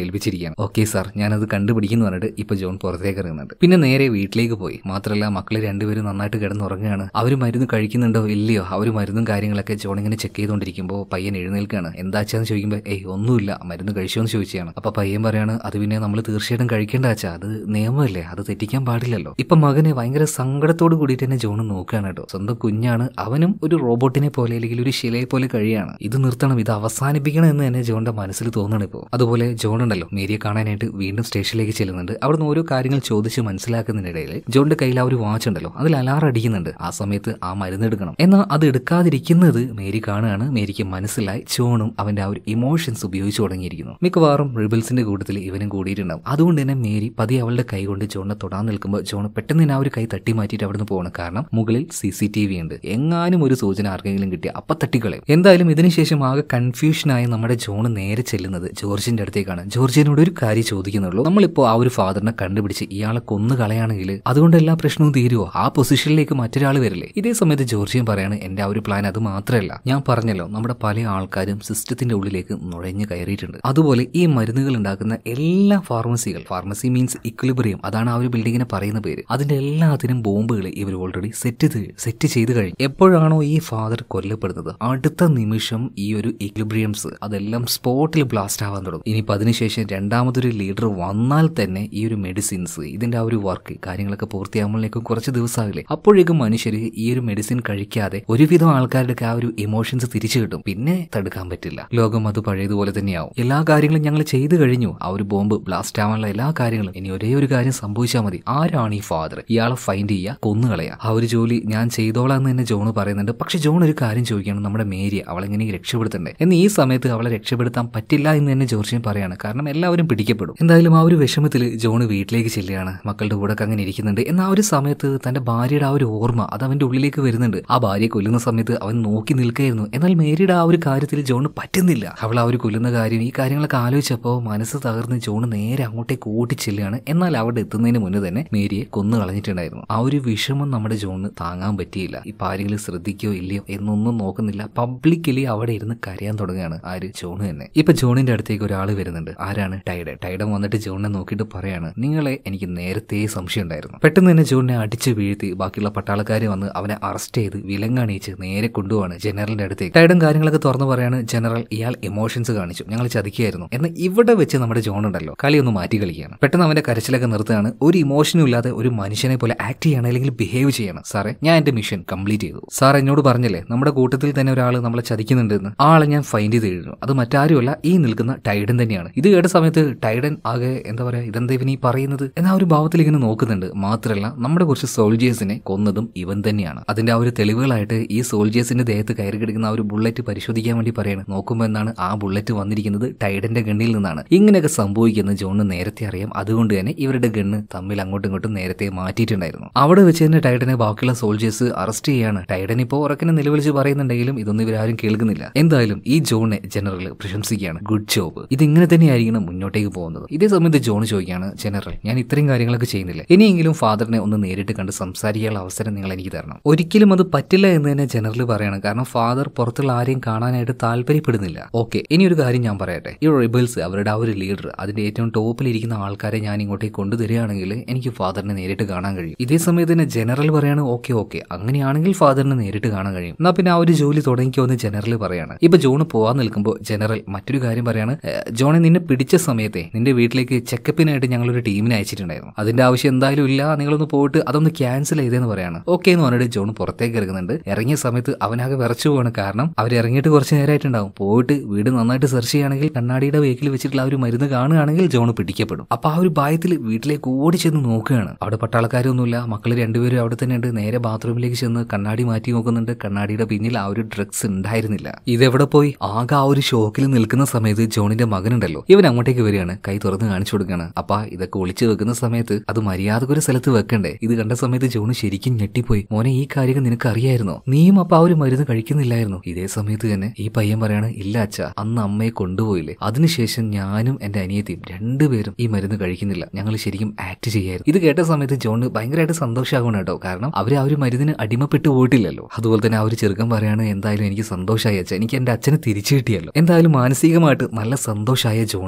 ഏൽപ്പിച്ചിരിക്കുകയാണ്. ഓക്കെ സാർ, ഞാനത് കണ്ടുപിടിക്കുന്നു പറഞ്ഞിട്ട് ഇപ്പൊ ജോൺ പുറത്തേക്ക് ഇറങ്ങുന്നുണ്ട്. പിന്നെ നേരെ വീട്ടിലേക്ക് പോയി. മാത്രമല്ല മക്കള് രണ്ടുപേരും നന്നായിട്ട് കിടന്നുറങ്ങുകയാണ്. അവർ മരുന്ന് കഴിക്കുന്നുണ്ടോ ഇല്ലയോ, അവർ മരുന്നും കാര്യങ്ങളൊക്കെ ജോൺ ഇങ്ങനെ ചെക്ക് ചെയ്തുകൊണ്ടിരിക്കുമ്പോൾ പയ്യൻ എഴുന്നേൽക്കാണ്. എന്താച്ചാന്ന് ചോദിക്കുമ്പോൾ ഏയ് ഒന്നുമില്ല, മരുന്ന് കഴിച്ചോ എന്ന് ചോദിച്ചാണ്. അപ്പൊ പയ്യൻ പറയാണ് അത് പിന്നെ നമ്മൾ തീർച്ചയായിട്ടും കഴിക്കേണ്ട അച്ഛാ, അത് നിയമമല്ലേ, അത് തെറ്റിക്കാൻ പാടില്ലല്ലോ. ഇപ്പൊ മകനെ ഭയങ്കര സങ്കടത്തോട് കൂടിയിട്ട് തന്നെ ജോൺ നോക്കുകയാണ് കേട്ടോ. സ്വന്തം കുഞ്ഞാണ്, അവനും ഒരു റോബോട്ടിനെ പോലെ അല്ലെങ്കിൽ ഒരു ശിലയെ പോലെ കഴിയാണ്. ഇത് നിർത്തണം, ഇത് അവസാനിപ്പിക്കണം എന്ന് തന്നെ ജോണിന്റെ മനസ്സിൽ തോന്നണം ഇപ്പോൾ. അതുപോലെ ജോൺ ഉണ്ടല്ലോ മേരിയെ കാണാനായിട്ട് വീണ്ടും സ്റ്റേഷനിലേക്ക് ചെല്ലുന്നുണ്ട്. അവിടുന്ന് ഓരോ കാര്യങ്ങൾ ചോദിച്ച് മനസ്സിലാക്കുന്നതിനിടയിൽ ജോണിന്റെ കയ്യിൽ ആ ഒരു വാച്ച് ഉണ്ടല്ലോ അതിൽ അലാറം അടിക്കുന്നുണ്ട്. ആ സമയത്ത് ആ മരുന്ന് എടുക്കണം. എന്നാൽ അത് എടുക്കാതിരിക്കുന്നത് മേരി കാണുകയാണ്. മേരിക്ക് മനസ്സിലായി ജോണും അവന്റെ ആ ഒരു ഇമോഷൻസ് ഉപയോഗിച്ച് തുടങ്ങിയിരിക്കുന്നു. മിക്കവാറും റിബൽസിന്റെ കൂട്ടത്തിൽ ഇവനും കൂടിയിട്ടുണ്ടാവും. അതുകൊണ്ട് തന്നെ മേരി പതിയെ അവളുടെ കൈ കൊണ്ട് ജോണിനെ തൊടാൻ നിൽക്കുമ്പോൾ ജോൺ പെട്ടെന്ന് തന്നെ ആ ഒരു കൈ തട്ടി മാറ്റിയിട്ട് അവിടുന്ന് പോകണം. കാരണം മുകളിൽ സി സി ടി വി ഉണ്ട്. എങ്ങാനും ഒരു സൂചന ആർക്കെങ്കിലും കിട്ടിയ അപ്പൊ തട്ടിക്കളയും. എന്തായാലും ഇതിനുശേഷം ആകെ കൺഫ്യൂഷനായി നമ്മുടെ ജോൺ നേരെ ചെല്ലുന്നത് ജോർജിന്റെ അടുത്തേക്കാണ്. ജോർജിനോട് ഒരു കാര്യം ചോദിക്കുന്നുള്ളൂ, നമ്മളിപ്പോ ആ ഒരു ഫാദറിനെ കണ്ടുപിടിച്ച് ഇയാളെ കൊന്നു കളയാണെങ്കിൽ അതുകൊണ്ട് എല്ലാ പ്രശ്നവും തീരുവോ? ആ പൊസിഷനിലേക്ക് മറ്റൊരാൾ വരില്ലേ? ഇതേ സമയത്ത് ജോർജിയൻ പറയാണ് എന്റെ ആ ഒരു പ്ലാൻ അത് മാത്രമല്ല, ഞാൻ പറഞ്ഞല്ലോ നമ്മുടെ പല ആൾക്കാരും സിസ്റ്റത്തിന്റെ ഉള്ളിലേക്ക് നുഴഞ്ഞു കയറിയിട്ടുണ്ട്. അതുപോലെ ഈ മരുന്നുകൾ ഉണ്ടാക്കുന്ന എല്ലാ ഫാർമസികൾ, ഫാർമസി മീൻസ് ഇക്വിലിബ്രിയം, അതാണ് ആ ഒരു ബിൽഡിങ്ങിനെ പറയുന്ന പേര്, അതിന്റെ എല്ലാത്തിനും ബോംബുകൾ ഇവർ ഓൾറെഡി സെറ്റ് സെറ്റ് ചെയ്ത് കഴിഞ്ഞു. എപ്പോഴാണോ ഈ ഫാദർ കൊല്ലപ്പെടുന്നത് അടുത്ത നിമിഷം ഈ ഒരു ഇക്വിലിബ്രിയംസ് അതെല്ലാം സ്പോട്ടിൽ ബ്ലാസ്റ്റ് ആവാൻ തുടങ്ങും. ഇനിയിപ്പോൾ അതിനുശേഷം രണ്ടാമതൊരു ലീഡർ വന്നാൽ തന്നെ ഈ ഒരു മെഡിസിൻസ് ഇതിന്റെ ആ ഒരു വർക്ക് കാര്യങ്ങളൊക്കെ പൂർത്തിയാകുമ്പോഴേക്കും കുറച്ച് ദിവസമാകില്ലേ, അപ്പോഴേക്കും മനുഷ്യർ ഈ ഒരു മെഡിസിൻ കഴിക്കാതെ ഒരുവിധം ആൾക്കാരുടെ ആ ഒരു ഇമോഷൻസ് തിരിച്ചു കിട്ടും. പിന്നെ തടുക്കാൻ പറ്റില്ല. ലോകം അത് പഴയതുപോലെ തന്നെയാവും. എല്ലാ കാര്യങ്ങളും ഞങ്ങൾ ചെയ്തു കഴിഞ്ഞു. ആ ഒരു ബോംബ് ബ്ലാസ്റ്റ് ആവാനുള്ള എല്ലാ കാര്യങ്ങളും. ഇനി ഒരേ ഒരു കാര്യം സംഭവിച്ചാൽ മതി. ആരാണ് ഈ ഫാദർ? ഇയാളെ ഫൈൻഡ് ചെയ്യുക, കൊന്നുകളയാ. ആ ഒരു ജോലി ഞാൻ ചെയ്തോളാം എന്ന് തന്നെ ജോൺ പറയുന്നുണ്ട്. പക്ഷെ ജോൺ ഒരു കാര്യം ചോദിക്കുകയാണ്, നമ്മുടെ മേരിയെ അവളെങ്ങനെ രക്ഷപ്പെടുത്തണ്ടേ എന്ന്. ഈ സമയത്ത് അവളെ രക്ഷപ്പെടുത്താൻ പറ്റില്ല എന്ന് തന്നെ ജോർജിയൻ പറയാണ്. കാരണം എല്ലാവരും പിടിക്കപ്പെടും. എന്തായാലും ആ ഒരു വിഷമത്തിൽ ജോൺ വീട്ടിലേക്ക് ചെല്ലുകയാണ്. മക്കളുടെ കൂടെ അങ്ങനെ ഇരിക്കുന്നുണ്ട്. എന്നാൽ ആ ഒരു സമയത്ത് തന്റെ ഭാര്യയുടെ ആ ഒരു ഓർമ്മ അത് അവന്റെ ഉള്ളിലേക്ക് വരുന്നുണ്ട്. ആ ഭാര്യയെ കൊല്ലുന്ന സമയത്ത് അവൻ നോക്കി നിൽക്കുകയായിരുന്നു. എന്നാൽ മേരിയുടെ ആ ഒരു കാര്യത്തിൽ ജോണ് പറ്റുന്നില്ല. അവൾ ആ ഒരു കൊല്ലുന്ന കാര്യം ഈ കാര്യങ്ങളൊക്കെ ആലോചിച്ചപ്പോൾ മനസ്സ് തകർന്ന് ജോൺ നേരെ അങ്ങോട്ടേക്ക് ഓടിച്ചെല്ലുകയാണ്. എന്നാൽ അവിടെ എത്തുന്നതിന് മുന്നേ തന്നെ മേരിയെ കൊന്നു കളഞ്ഞിട്ടുണ്ടായിരുന്നു. ആ ഒരു വിഷമം നമ്മുടെ ജോണിന് താങ്ങാൻ പറ്റിയില്ല. ഇപ്പൊ ആരെങ്കിലും ശ്രദ്ധിക്കോ ഇല്ലയോ എന്നൊന്നും നോക്കുന്നില്ല. പബ്ലിക്കലി അവിടെ ഇരുന്ന് കരയാൻ തുടങ്ങുകയാണ് ആര്? ജോൺ തന്നെ. ഇപ്പൊ ജോണിന്റെ അടുത്തേക്ക് ഒരാൾ വരുന്നുണ്ട്. ആരാണ്? ടൈഡൻ. ടൈഡൻ വന്നിട്ട് ജോണിനെ നോക്കിയിട്ട് പറയാണ്, നിങ്ങളെ എനിക്ക് നേരത്തെ സംശയം ഉണ്ടായിരുന്നു. പെട്ടെന്ന് തന്നെ ജോണിനെ അടിച്ചു വീഴ്ത്തി ബാക്കിയുള്ള പട്ടാളക്കാരെ വന്ന് അവനെ അറസ്റ്റ് ചെയ്ത് വിലങ്ങണിയിച്ച് നേരെ കൊണ്ടുപോവാണ് ജനറലിന്റെ അടുത്തേക്ക്. ടൈഡൻ കാര്യങ്ങളൊക്കെ തുറന്നു പറയാണ്, ജനറൽ ഇയാൾ ഇമോഷൻസ് കാണിച്ചു, ഞങ്ങൾ ചതിക്കുകയായിരുന്നു. എന്നാൽ ഇവിടെ വെച്ച് നമ്മുടെ ജോൺ ഉണ്ടല്ലോ കളി ഒന്ന് മാറ്റി കളിക്കുകയാണ്. പെട്ടെന്ന് അവന്റെ കരച്ചിലൊക്കെ നിർത്തുകയാണ്. ഒരു ഇമോഷനും ഇല്ലാതെ ഒരു മനുഷ്യനെ പോലെ ആക്ട് ചെയ്യണം അല്ലെങ്കിൽ ബിഹേവ് ചെയ്യണം. സാറേ ഞാൻ എന്റെ മിഷൻ കംപ്ലീറ്റ് ചെയ്തു. സാർ എന്നോട് പറഞ്ഞില്ലേ നമ്മുടെ കൂട്ടത്തിൽ തന്നെ ഒരാൾ നമ്മളെ ചതിക്കുന്നുണ്ടെന്ന്. ആ ആളെ ഞാൻ ഫൈൻഡ് ചെയ്ത് കഴിഞ്ഞു. അത് മറ്റാരുമല്ല ഈ നിൽക്കുന്ന ടൈഡൻ തന്നെയാണ്. ഇത് കേട്ട സമയത്ത് ടൈഡൻ ആകെ എന്താ പറയാ, ഇതെന്താ ഇവൻ ഈ പറയുന്നത് എന്ന ഒരു ഭാവത്തിൽ ഇങ്ങനെ നോക്കുന്നുണ്ട്. മാത്രമല്ല നമ്മുടെ കുറച്ച് സോൾജേഴ്സിനെ കൊന്നതും ഇവൻ തന്നെയാണ്. അതിന്റെ ആ ഒരു തെളിവുകളായിട്ട് ഈ സോൾജേഴ്സിന്റെ ദേഹത്ത് കയറി കിടക്കുന്ന ആ ഒരു ബുള്ളറ്റ് പരിശോധിക്കാൻ വേണ്ടി പറയാണ്. നോക്കുമ്പോൾ എന്നാണ് ആ ബുള്ളറ്റ് വന്നിരിക്കുന്നത് ടൈഡന്റെ ഗണ്ണിൽ നിന്നാണ്. ഇങ്ങനെയൊക്കെ സംഭവിക്കുന്നത് ജോണിന് നേരത്തെ അറിയാം. അതുകൊണ്ട് തന്നെ ഇവരുടെ ഗണ്ണ് തമ്മിൽ അങ്ങോട്ടും ഇങ്ങോട്ടും നേരത്തെ മാറ്റിയിട്ടുണ്ടായിരുന്നു. അവിടെ വെച്ച് തന്നെ ടൈഡനെ ബാക്കിയുള്ള സോൾജേഴ്സ് അറസ്റ്റ് ചെയ്യാണ്. ടൈഡൻ ഇപ്പോൾ ഉറക്കിനെ നിലവിളിച്ച് പറയുന്നുണ്ടെങ്കിലും ഇതൊന്നും ഇവരാരും കേൾക്കുന്നില്ല. എന്തായാലും ഈ ജോണിനെ ജനറൽ പ്രശംസിക്കുകയാണ്. Good job. ഇതിങ്ങനെ തന്നെയായിരിക്കണം മുന്നോട്ടേക്ക് പോകുന്നത്. ഇതേ സമയത്ത് ജോൺ ചോദിക്കുകയാണ്, ജനറൽ ഞാൻ ഇത്രയും കാര്യങ്ങളൊക്കെ ചെയ്യുന്നില്ല, ഇനിയെങ്കിലും ഫാദറിനെ ഒന്ന് നേരിട്ട് കണ്ട് സംസാരിക്കാനുള്ള അവസരം നിങ്ങൾ എനിക്ക് തരണം. ഒരിക്കലും അത് പറ്റില്ല എന്ന് തന്നെ ജനറൽ പറയണം. കാരണം ഫാദർ പുറത്തുള്ള ആരെയും കാണാനായിട്ട് താല്പര്യപ്പെടുന്നില്ല. ഓക്കെ, ഇനി ഒരു കാര്യം ഞാൻ പറയട്ടെ. ഈ റിബൽസ് അവരുടെ ആ ഒരു ലീഡർ അതിന്റെ ഏറ്റവും ടോപ്പിൽ ഇരിക്കുന്ന ആൾക്കാരെ ഞാൻ ഇങ്ങോട്ടേക്ക് കൊണ്ടുതരികയാണെങ്കിൽ എനിക്ക് ഫാദറിനെ നേരിട്ട് കാണാൻ കഴിയും. ഇതേ സമയത്ത് തന്നെ ജനറൽ പറയാണ്, ഓക്കെ ഓക്കെ അങ്ങനെയാണെങ്കിൽ ഫാദറിനെ നേരിട്ട് കാണാൻ കഴിയും. എന്നാ പിന്നെ ആ ഒരു ജോലി തുടങ്ങിക്കോ എന്ന് ജനറൽ പറയാണ്. ഇപ്പൊ ജോൺ പോവാൻ നിൽക്കുമ്പോൾ ജനറൽ മറ്റൊരു കാര്യം പറയാണ്, ജോണെ നിന്നെ പിടിച്ച സമയത്തെ നിന്റെ വീട്ടിലേക്ക് ചെക്കപ്പിനായിട്ട് ഞങ്ങളൊരു ടീമിനെ അയച്ചിട്ടുണ്ടായിരുന്നു. അതിന്റെ ആവശ്യം എന്തായാലും ഇല്ല, നിങ്ങളൊന്ന് പോയിട്ട് അതൊന്ന് ക്യാൻസൽ ചെയ്തേന്ന് പറയാണ്. ഓക്കെ എന്ന് പറഞ്ഞിട്ട് ജോൺ പുറത്തേക്ക് ഇറങ്ങുന്നുണ്ട്. ഇറങ്ങിയ സമയത്ത് അവനാകെ വിറച്ചു പോവാണ്. കാരണം അവർ ഇറങ്ങിയിട്ട് കുറച്ച് നേരമായിട്ടുണ്ടാവും. പോയിട്ട് വീട് നന്നായിട്ട് സെർച്ച് ചെയ്യുകയാണെങ്കിൽ കണ്ണാടിയുടെ വേക്കിൽ വെച്ചിട്ടുള്ള ആ ഒരു മരുന്ന് കാണുകയാണെങ്കിൽ ജോൺ പിടിക്കപ്പെടും. അപ്പൊ ആ ഒരു ഭയത്തിൽ വീട്ടിലേക്ക് ഓടി ചെന്ന് നോക്കുകയാണ്. അവിടെ പട്ടാളക്കാരൊന്നുമില്ല. മക്കൾ രണ്ടുപേരും അവിടെ തന്നെ ഉണ്ട്. നേരെ ബാത്റൂമിലേക്ക് ചെന്ന് കണ്ണാടി മാറ്റി നോക്കുന്നുണ്ട്. കണ്ണാടിയുടെ പിന്നിൽ ആ ഒരു ഡ്രഗ്സ് ഉണ്ടായിരുന്നില്ല. ഇതെവിടെ പോയി? ആകെ ആ ഒരു ഷോക്കിൽ നിൽക്കുന്ന സമയത്ത് ജോണിന്റെ മകനുണ്ടല്ലോ ഇവൻ അങ്ങോട്ടേക്ക് വരികയാണ്. കൈ തുറന്ന് കാണിച്ചു കൊടുക്കുകയാണ്. അപ്പാ ഇതൊക്കെ ഒളിച്ചു വെക്കുന്ന സമയത്ത് അത് മര്യാദക്കൊരു സ്ഥലത്ത് വെക്കണ്ടേ? ഇത് കണ്ട സമയത്ത് ജോണ് ശരിക്കും ഞെട്ടിപ്പോയി. മോനെ ഈ കാര്യങ്ങൾ നിനക്ക് അറിയായിരുന്നോ? നീയും അപ്പൊ ആ ഒരു മരുന്ന് കഴിക്കുന്നില്ലായിരുന്നു? ഇതേ സമയത്ത് തന്നെ ഈ പയ്യൻ പറയാണ്, ഇല്ല അച്ഛാ, അന്ന് അമ്മയെ കൊണ്ടുപോയില്ലേ, അതിനുശേഷം ഞാനും എന്റെ അനിയത്തിയും രണ്ടുപേരും ഈ മരുന്ന് കഴിക്കുന്നില്ല, ഞങ്ങൾ ശരിക്കും ആക്ട് ചെയ്യായിരുന്നു. ഇത് കേട്ട സമയത്ത് ജോണ് ഭയങ്കരമായിട്ട് സന്തോഷമാകണം കേട്ടോ. കാരണം അവര് ആ ഒരു മരുന്നിന് അടിമപ്പെട്ടു പോയിട്ടില്ലല്ലോ. അതുപോലെ തന്നെ ആ ഒരു ചെറുക്കൻ പറയാണ്, എന്തായാലും എനിക്ക് സന്തോഷമായി അച്ഛാ, എനിക്ക് എന്റെ അച്ഛനെ തിരിച്ചു കിട്ടിയല്ലോ. എന്തായാലും മാനസികമായിട്ട് നല്ല സന്തോഷമായ ജോണ്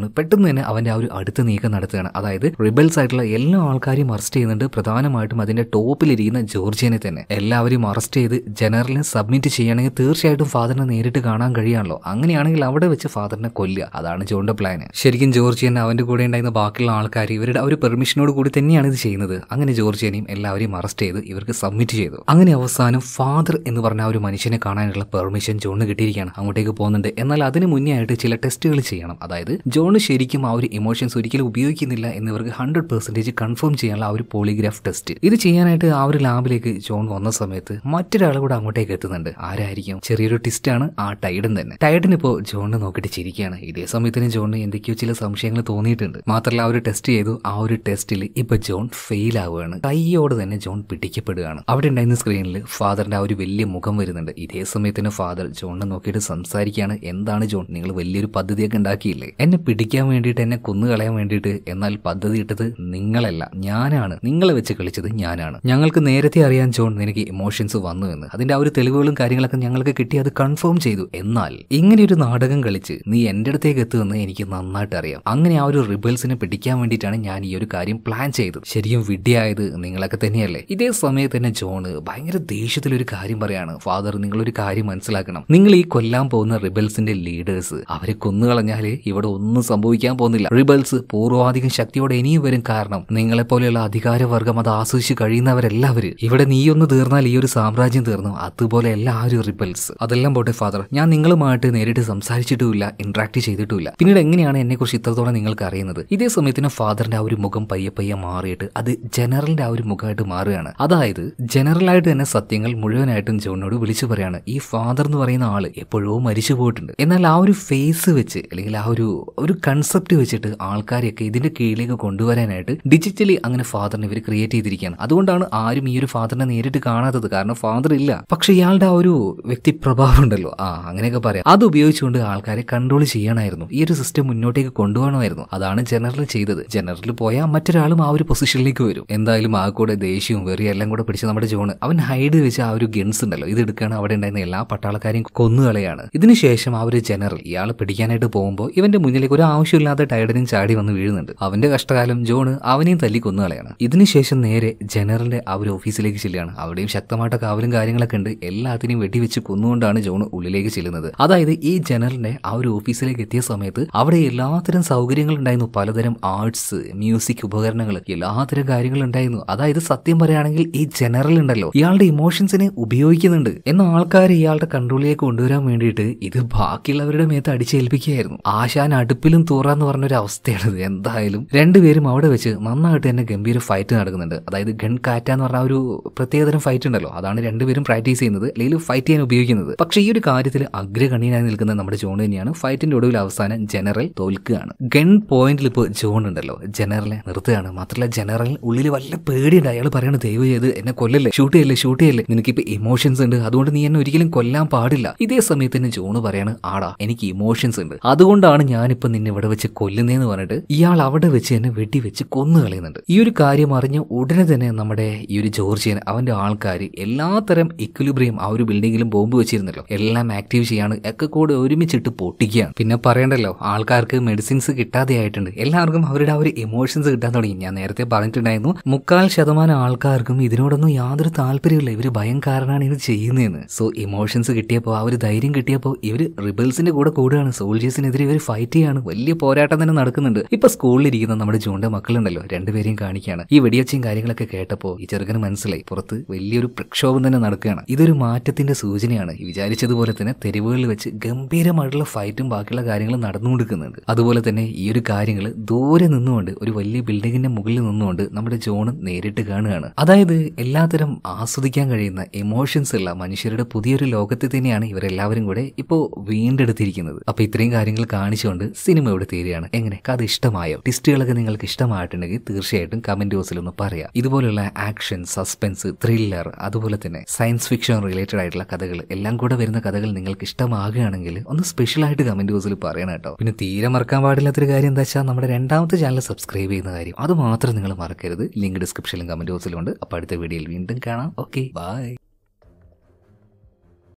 പെട്ടെന്ന് തന്നെ അവന്റെ ആ ഒരു അടുത്ത നീക്കം നടത്തുകയാണ്. അതായത് റിബൽസ് ആയിട്ടുള്ള എല്ലാ ആൾക്കാരെയും അറസ്റ്റ് ചെയ്യുന്നുണ്ട്. പ്രധാനമായിട്ടും അതിന്റെ ടോപ്പിലിരിക്കുന്ന ജോർജിയനെ തന്നെ എല്ലാവരെയും അറസ്റ്റ് ചെയ്ത് ജനറലിനെ സബ്മിറ്റ് ചെയ്യുകയാണെങ്കിൽ തീർച്ചയായിട്ടും ഫാദറിനെ നേരിട്ട് കാണാൻ കഴിയാണല്ലോ. അങ്ങനെയാണെങ്കിൽ അവിടെ വെച്ച് ഫാദറിനെ കൊല്ലുക. അതാണ് ജോണിന്റെ പ്ലാൻ. ശരിക്കും ജോർജിയൻ അവന്റെ കൂടെ ഉണ്ടായിരുന്ന ബാക്കിയുള്ള ആൾക്കാർ ഇവരുടെ ഒരു പെർമിഷനോട് കൂടി തന്നെയാണ് ഇത് ചെയ്യുന്നത്. അങ്ങനെ ജോർജിയനെയും എല്ലാവരെയും അറസ്റ്റ് ചെയ്ത് ഇവർക്ക് സബ്മിറ്റ് ചെയ്തു. അങ്ങനെ അവസാനം ഫാദർ എന്ന് പറഞ്ഞ ആ ഒരു മനുഷ്യനെ കാണാനുള്ള പെർമിഷൻ ജോണിന് കിട്ടിയിരിക്കുകയാണ്. അങ്ങോട്ടേക്ക് പോകുന്നുണ്ട്. എന്നാൽ അതിന് മുന്നേ ആയിട്ട് ചില ടെസ്റ്റുകൾ ചെയ്യണം. അതായത് ജോണ് ശരിക്കും ആ ഒരു ഇമോഷൻസ് ഒരിക്കലും ഉപയോഗിക്കുന്നില്ല എന്നിവർക്ക് ഹൺഡ്രഡ് പെർസെന്റേജ് കൺഫേം ചെയ്യാനുള്ള ആ ഒരു പോളിഗ്രാഫ് ടെസ്റ്റ്. ഇത് ചെയ്യാനായിട്ട് ആ ഒരു ലാബിലേക്ക് ജോൺ വന്ന സമയത്ത് മറ്റൊരാൾ കൂടെ അങ്ങോട്ടേക്ക് എത്തുന്നുണ്ട്. ആരായിരിക്കും? ചെറിയൊരു ടിസ്റ്റാണ് ആ ടൈഡൻ തന്നെ. ടൈഡൻ ഇപ്പോൾ ജോണിനെ നോക്കിയിട്ട് ചിരിക്കുകയാണ്. ഇതേ സമയത്തിന് ജോണിന് എന്തൊക്കെയോ ചില സംശയങ്ങൾ തോന്നിയിട്ടുണ്ട്. മാത്രമല്ല ആ ഒരു ടെസ്റ്റ് ചെയ്തു. ആ ഒരു ടെസ്റ്റിൽ ഇപ്പൊ ജോൺ ഫെയിൽ ആവുകയാണ്. കൈയോട് തന്നെ ജോൺ പിടിക്കപ്പെടുകയാണ്. അവിടെ ഉണ്ടായിരുന്ന സ്ക്രീനിൽ ഫാദറിന്റെ ആ ഒരു വലിയ മുഖം വരുന്നുണ്ട്. ഇതേ സമയത്തിന് ഫാദർ ജോണിനെ നോക്കിയിട്ട് സംസാരിക്കുകയാണ്. എന്താണ് ജോൺ, നിങ്ങൾ വലിയൊരു പദ്ധതിയൊക്കെ ഉണ്ടാക്കിയില്ലേ എന്നെ പിടിക്കാൻ വേണ്ടിയിട്ട്, എന്നെ കൊന്നുകളയാൻ വേണ്ടിയിട്ട്? എന്നാൽ പദ്ധതി ഇട്ടത് നിങ്ങളല്ല, ഞാനാണ്. നിങ്ങളെ വെച്ച് കളിച്ചത് ഞാനാണ്. ഞങ്ങൾക്ക് നേരത്തെ അറിയാൻ ജോൺ നിനക്ക് ഇമോഷൻസ് വന്നു എന്ന്. അതിന്റെ ആ ഒരു തെളിവുകളും കാര്യങ്ങളൊക്കെ ഞങ്ങൾക്ക് കിട്ടി, അത് കൺഫേം ചെയ്തു. എന്നാൽ ഇങ്ങനെ ഒരു നാടകം കളിച്ച് നീ എന്റെ അടുത്തേക്ക് എത്തുമെന്ന് എനിക്ക് നന്നായിട്ട് അറിയാം. അങ്ങനെ ആ ഒരു റിബൽസിനെ പിടിക്കാൻ വേണ്ടിയിട്ടാണ് ഞാൻ ഈ ഒരു കാര്യം പ്ലാൻ ചെയ്തത്. ശരിക്കും വിഡ്ഢിയായത് നിങ്ങളൊക്കെ തന്നെയല്ലേ? ഇതേ സമയത്ത് തന്നെ ജോണ് ഭയങ്കര ദേഷ്യത്തിലൊരു കാര്യം പറയാണ്. ഫാദർ, നിങ്ങളൊരു കാര്യം മനസ്സിലാക്കണം. നിങ്ങൾ ഈ കൊല്ലാൻ പോകുന്ന റിബൽസിന്റെ ലീഡേഴ്സ്, അവരെ കൊന്നുകളഞ്ഞാല് ഇവിടെ ഒന്നും സംഭവിക്കാൻ പോകുന്നില്ല. റിബൽസ് പൂർവാധികം ശക്തിയോടെ ഇനിയും വരും. കാരണം നിങ്ങളെപ്പോലെയുള്ള അധികാരവർഗം അത് ആസ്വദിച്ച് കഴിയുന്നവരെല്ലാവരും. ഇവിടെ നീയൊന്ന് തീർന്നാൽ ഈ ഒരു സാമ്രാജ്യം തീർന്നു. അതുപോലെ എല്ലാവരും റിബൽസ്. അതെല്ലാം പോട്ടെ ഫാദർ, ഞാൻ നിങ്ങളുമായിട്ട് നേരിട്ട് സംസാരിച്ചിട്ടുമില്ല, ഇന്ററാക്ട് ചെയ്തിട്ടുമില്ല. പിന്നീട് എങ്ങനെയാണ് എന്നെ കുറിച്ച് ഇത്രത്തോളം നിങ്ങൾക്ക് അറിയുന്നത്? ഇതേ സമയത്തിന് ഫാദറിന്റെ ആ ഒരു മുഖം പയ്യെ പയ്യെ മാറിയിട്ട് അത് ജനറലിന്റെ ആ ഒരു മുഖമായിട്ട് മാറുകയാണ്. അതായത് ജനറലായിട്ട് തന്നെ സത്യങ്ങൾ മുഴുവനായിട്ടും ജോണിനോട് വിളിച്ചു പറയാണ്. ഈ ഫാദർ എന്ന് പറയുന്ന ആള് എപ്പോഴോ മരിച്ചു പോയിട്ടുണ്ട്. എന്നാൽ ആ ഒരു ഫേസ് വെച്ച് അല്ലെങ്കിൽ ആ ഒരു ഒരു കൺസെപ്റ്റ് വെച്ചിട്ട് ആൾക്കാരെയൊക്കെ ഇതിന്റെ കീഴിലേക്ക് കൊണ്ടുവരാനായിട്ട് ഡിജിറ്റലി അങ്ങനെ ഫാദറിനെ ഇവർ ക്രിയേറ്റ് ചെയ്തിരിക്കുകയാണ്. അതുകൊണ്ടാണ് ആരും ഈ ഒരു ഫാദറിനെ നേരിട്ട് കാണാത്തത്. കാരണം ഫാദർ ഇല്ല. പക്ഷെ ഇയാളുടെ ആ ഒരു വ്യക്തി പ്രഭാവം ഉണ്ടല്ലോ, ആ അങ്ങനെയൊക്കെ പറയാം, അത് ഉപയോഗിച്ചുകൊണ്ട് ആൾക്കാരെ കൺട്രോൾ ചെയ്യണമായിരുന്നു. ഈ ഒരു സിസ്റ്റം മുന്നോട്ടേക്ക് കൊണ്ടുപോകണമായിരുന്നു. അതാണ് ജനറൽ ചെയ്തത്. ജനറൽ പോയാൽ മറ്റൊരാളും ആ ഒരു പൊസിഷനിലേക്ക് വരും. എന്തായാലും ആ കൂടെ ദേഷ്യവും വെറിയും എല്ലാം കൂടെ പിടിച്ച് നമ്മുടെ ജോണ് അവൻ ഹൈഡ് വെച്ച് ആ ഒരു ഗൺസ് ഉണ്ടല്ലോ ഇത് എടുക്കുകയാണ്. അവിടെ ഉണ്ടായിരുന്ന എല്ലാ പട്ടാളക്കാരെയും കൊന്നുകളയാണ്. ഇതിനുശേഷം ആ ഒരു ജനറൽ ഇയാൾ പിടിക്കാനായിട്ട് പോകുമ്പോൾ ഇവന്റെ മുന്നിലേക്ക് ഒരു ആവശ്യമില്ലാത്ത ടൈഡനും ചാടി വന്ന് വീഴുന്നുണ്ട്. അവന്റെ കഷ്ടകാലം ജോണ് അവനെയും തല്ലി കൊന്നുകളയാണ്. ഇതിനുശേഷം നേരെ ജനറലിന്റെ ആ ഒരു ഓഫീസിലേക്ക് ചെല്ലുകയാണ്. അവിടെയും ശക്തമായിട്ട് കാവലും കാര്യങ്ങളൊക്കെ ഉണ്ട്. എല്ലാത്തിനെയും വെടിവെച്ച് കൊന്നുകൊണ്ടാണ് ജോൺ ഉള്ളിലേക്ക് ചെല്ലുന്നത്. അതായത് ഈ ജനറലിന്റെ ആ ഒരു ഓഫീസിലേക്ക് എത്തിയ സമയത്ത് അവിടെ എല്ലാത്തരം സൗകര്യങ്ങൾ ഉണ്ടായിരുന്നു. പലതരം ആർട്സ്, മ്യൂസിക് ഉപകരണങ്ങൾ, എല്ലാത്തരം കാര്യങ്ങൾ ഉണ്ടായിരുന്നു. അതായത് സത്യം പറയുകയാണെങ്കിൽ ഈ ജനറൽ ഉണ്ടല്ലോ ഇയാളുടെ ഇമോഷൻസിനെ ഉപയോഗിക്കുന്നുണ്ട്. എന്ന ആൾക്കാരെ ഇയാളുടെ കൺട്രോളിലേക്ക് കൊണ്ടുവരാൻ വേണ്ടിയിട്ട് ഇത് ബാക്കിയുള്ളവരുടെ മേത്ത് അടിച്ചേൽപ്പിക്കുകയായിരുന്നു. ആശാൻ അടുപ്പിലും തൂറാന്ന് പറഞ്ഞൊരു അവസ്ഥയാണിത്. എന്തായാലും രണ്ടുപേരും അവിടെ വെച്ച് നന്നായിട്ട് തന്നെ ഗംഭീര ഫൈറ്റ് നടക്കുന്നുണ്ട്. അതായത് ഗൺ കാറ്റ എന്ന് പറഞ്ഞ ഒരു പ്രത്യേകതരം ഫൈറ്റ് ഉണ്ടല്ലോ, അതാണ് രണ്ടുപേരും പ്രാക്ടീസ് ചെയ്യുന്നത് അല്ലെങ്കിൽ ഫൈറ്റ് ചെയ്യാൻ ഉപയോഗിക്കുന്നത്. പക്ഷേ ഈ ഒരു കാര്യത്തിൽ അഗ്രഗണ്യനായി നിൽക്കുന്ന നമ്മുടെ ജോൺ തന്നെയാണ്. ഫൈറ്റിന്റെ ഒടുവിൽ അവസാനം ജനറൽ തോൽക്കുകയാണ്. ഗൺ പോയിന്റിൽ ഇപ്പോൾ ജോൺ ഉണ്ടല്ലോ ജനറലെ നിർത്തുകയാണ്. മാത്രമല്ല ജനറൽ ഉള്ളിൽ വല്ല പേടിയുണ്ട്. അയാൾ പറയണത് ദയവ് ചെയ്ത് എന്നെ കൊല്ലല്ലേ, ഷൂട്ട് ചെയ്യല്ലേ ഷൂട്ട് ചെയ്യല്ലേ നിനക്കിപ്പോ ഇമോഷൻസ് ഉണ്ട്, അതുകൊണ്ട് നീ എന്നെ ഒരിക്കലും കൊല്ലാൻ പാടില്ല. ഇതേ സമയത്ത് തന്നെ ജോണ് പറയാണ് ആടാ എനിക്ക് ഇമോഷൻസ് ഉണ്ട്, അതുകൊണ്ടാണ് ഞാനിപ്പോ നിന്നെ ഇവിടെ വെച്ച് കൊല്ലുന്നതെന്ന് പറഞ്ഞിട്ട് ഇയാൾ അവിടെ വെച്ച് എന്നെ വെടി വെച്ച് കൊന്നു കളയുന്നുണ്ട്. ഈ ഒരു കാര്യം അറിഞ്ഞ ഉടനെ തന്നെ നമ്മുടെ ഈ ഒരു ജോർജിയൻ അവന്റെ ആൾക്കാർ എല്ലാത്തരം ഇക്വിലിബ്രിയം ആ ഒരു ബിൽഡിങ്ങിലും ബോംബ് വെച്ചിരുന്നല്ലോ എല്ലാം ആക്റ്റീവ് ചെയ്യാണ്. ഒക്കെ കൂടെ ഒരുമിച്ചിട്ട് പൊട്ടിക്കുകയാണ്. പിന്നെ പറയണ്ടല്ലോ ആൾക്കാർക്ക് മെഡിസിൻസ് കിട്ടാതെ ആയിട്ടുണ്ട്. എല്ലാവർക്കും അവരുടെ ആ ഒരു ഇമോഷൻസ് കിട്ടാൻ തുടങ്ങി. ഞാൻ നേരത്തെ പറഞ്ഞിട്ടുണ്ടായിരുന്നു മുക്കാൽ ശതമാനം ആൾക്കാർക്കും ഇതിനോടൊന്നും യാതൊരു താല്പര്യമില്ല. ഇവര് ഭയം കാരണമാണ് ഇത് ചെയ്യുന്നതെന്ന്. സോ ഇമോഷൻസ് കിട്ടിയപ്പോൾ ആ ഒരു ധൈര്യം കിട്ടിയപ്പോൾ ഇവര് റിബൽസിന്റെ കൂടെ കൂടുകയാണ്. സോൾജേഴ്സിനെതിരെ ഇവർ ഫൈറ്റ് ചെയ്യാണ്. വലിയ പോരാട്ടം തന്നെ നടക്കുന്നുണ്ട്. ഇപ്പൊ സ്കൂളിലിരിക്കുന്ന നമ്മുടെ ജോണിന്റെ മക്കളുണ്ടല്ലോ രണ്ടുപേരെയും കാണിക്കുകയാണ്. ഈ വെടിയച്ചയും കാര്യങ്ങളൊക്കെ കേട്ടപ്പോൾ ഈ ചെറുക്കന് മനസ്സിലായി പുറത്ത് വലിയൊരു പ്രക്ഷോഭം തന്നെ നടക്കുകയാണ്. ഇതൊരു മാറ്റത്തിന്റെ സൂചനയാണ്. വിചാരിച്ചതുപോലെ തന്നെ തെരുവുകളിൽ വെച്ച് ഗംഭീരമായിട്ടുള്ള ഫൈറ്റും ബാക്കിയുള്ള കാര്യങ്ങളും നടന്നുകൊണ്ടിരിക്കുന്നുണ്ട്. അതുപോലെ തന്നെ ഈ ഒരു കാര്യങ്ങൾ ദൂരെ നിന്നുകൊണ്ട് ഒരു വലിയ ബിൽഡിങ്ങിന്റെ മുകളിൽ നിന്നുകൊണ്ട് നമ്മുടെ ജോൺ നേരിട്ട് കാണുകയാണ്. അതായത് എല്ലാത്തരം ആസ്വദിക്കാൻ കഴിയുന്ന ഇമോഷൻസ് ഉള്ള മനുഷ്യരുടെ പുതിയൊരു ലോകത്തെ തന്നെയാണ് ഇവരെല്ലാവരും കൂടെ ഇപ്പോ വീണ്ടെടുത്തിരിക്കുന്നത്. അപ്പൊ ഇത്രയും കാര്യങ്ങൾ കാണിച്ചുകൊണ്ട് സിനിമ ഇവിടെ തീരുകയാണ്. എങ്ങനെ കഥ ഇഷ്ടമായോ? ടിസ്റ്റുകളൊക്കെ നിങ്ങൾക്ക് ഇഷ്ടമായിട്ടുണ്ടെങ്കിൽ തീർച്ചയായിട്ടും കമന്റ് ബോക്സിൽ ഒന്ന് പറയാം. ഇതുപോലുള്ള ആക്ഷൻ, സസ്പെൻസ്, ത്രില്ലർ, അതുപോലെ തന്നെ സയൻസ് ഫിക്ഷൻ റിലേറ്റഡ് ആയിട്ടുള്ള കഥകൾ എല്ലാം കൂടെ വരുന്ന കഥകൾ നിങ്ങൾക്ക് ഇഷ്ടമാകുകയാണെങ്കിൽ ഒന്ന് സ്പെഷ്യൽ ആയിട്ട് കമന്റ് ബോക്സിൽ പറയണം കേട്ടോ. പിന്നെ തീരെ മറക്കാൻ പാടില്ലാത്തൊരു കാര്യം എന്താ വെച്ചാൽ നമ്മുടെ രണ്ടാമത്തെ ചാനൽ സബ്സ്ക്രൈബ് ചെയ്യുന്ന കാര്യം അത് മാത്രം നിങ്ങൾ മറക്കരുത്. ലിങ്ക് ഡിസ്ക്രിപ്ഷനിലും കമന്റ് ബോക്സിലും ഉണ്ട്. അപ്പൊ അടുത്ത വീഡിയോയിൽ വീണ്ടും കാണാം. Okay by.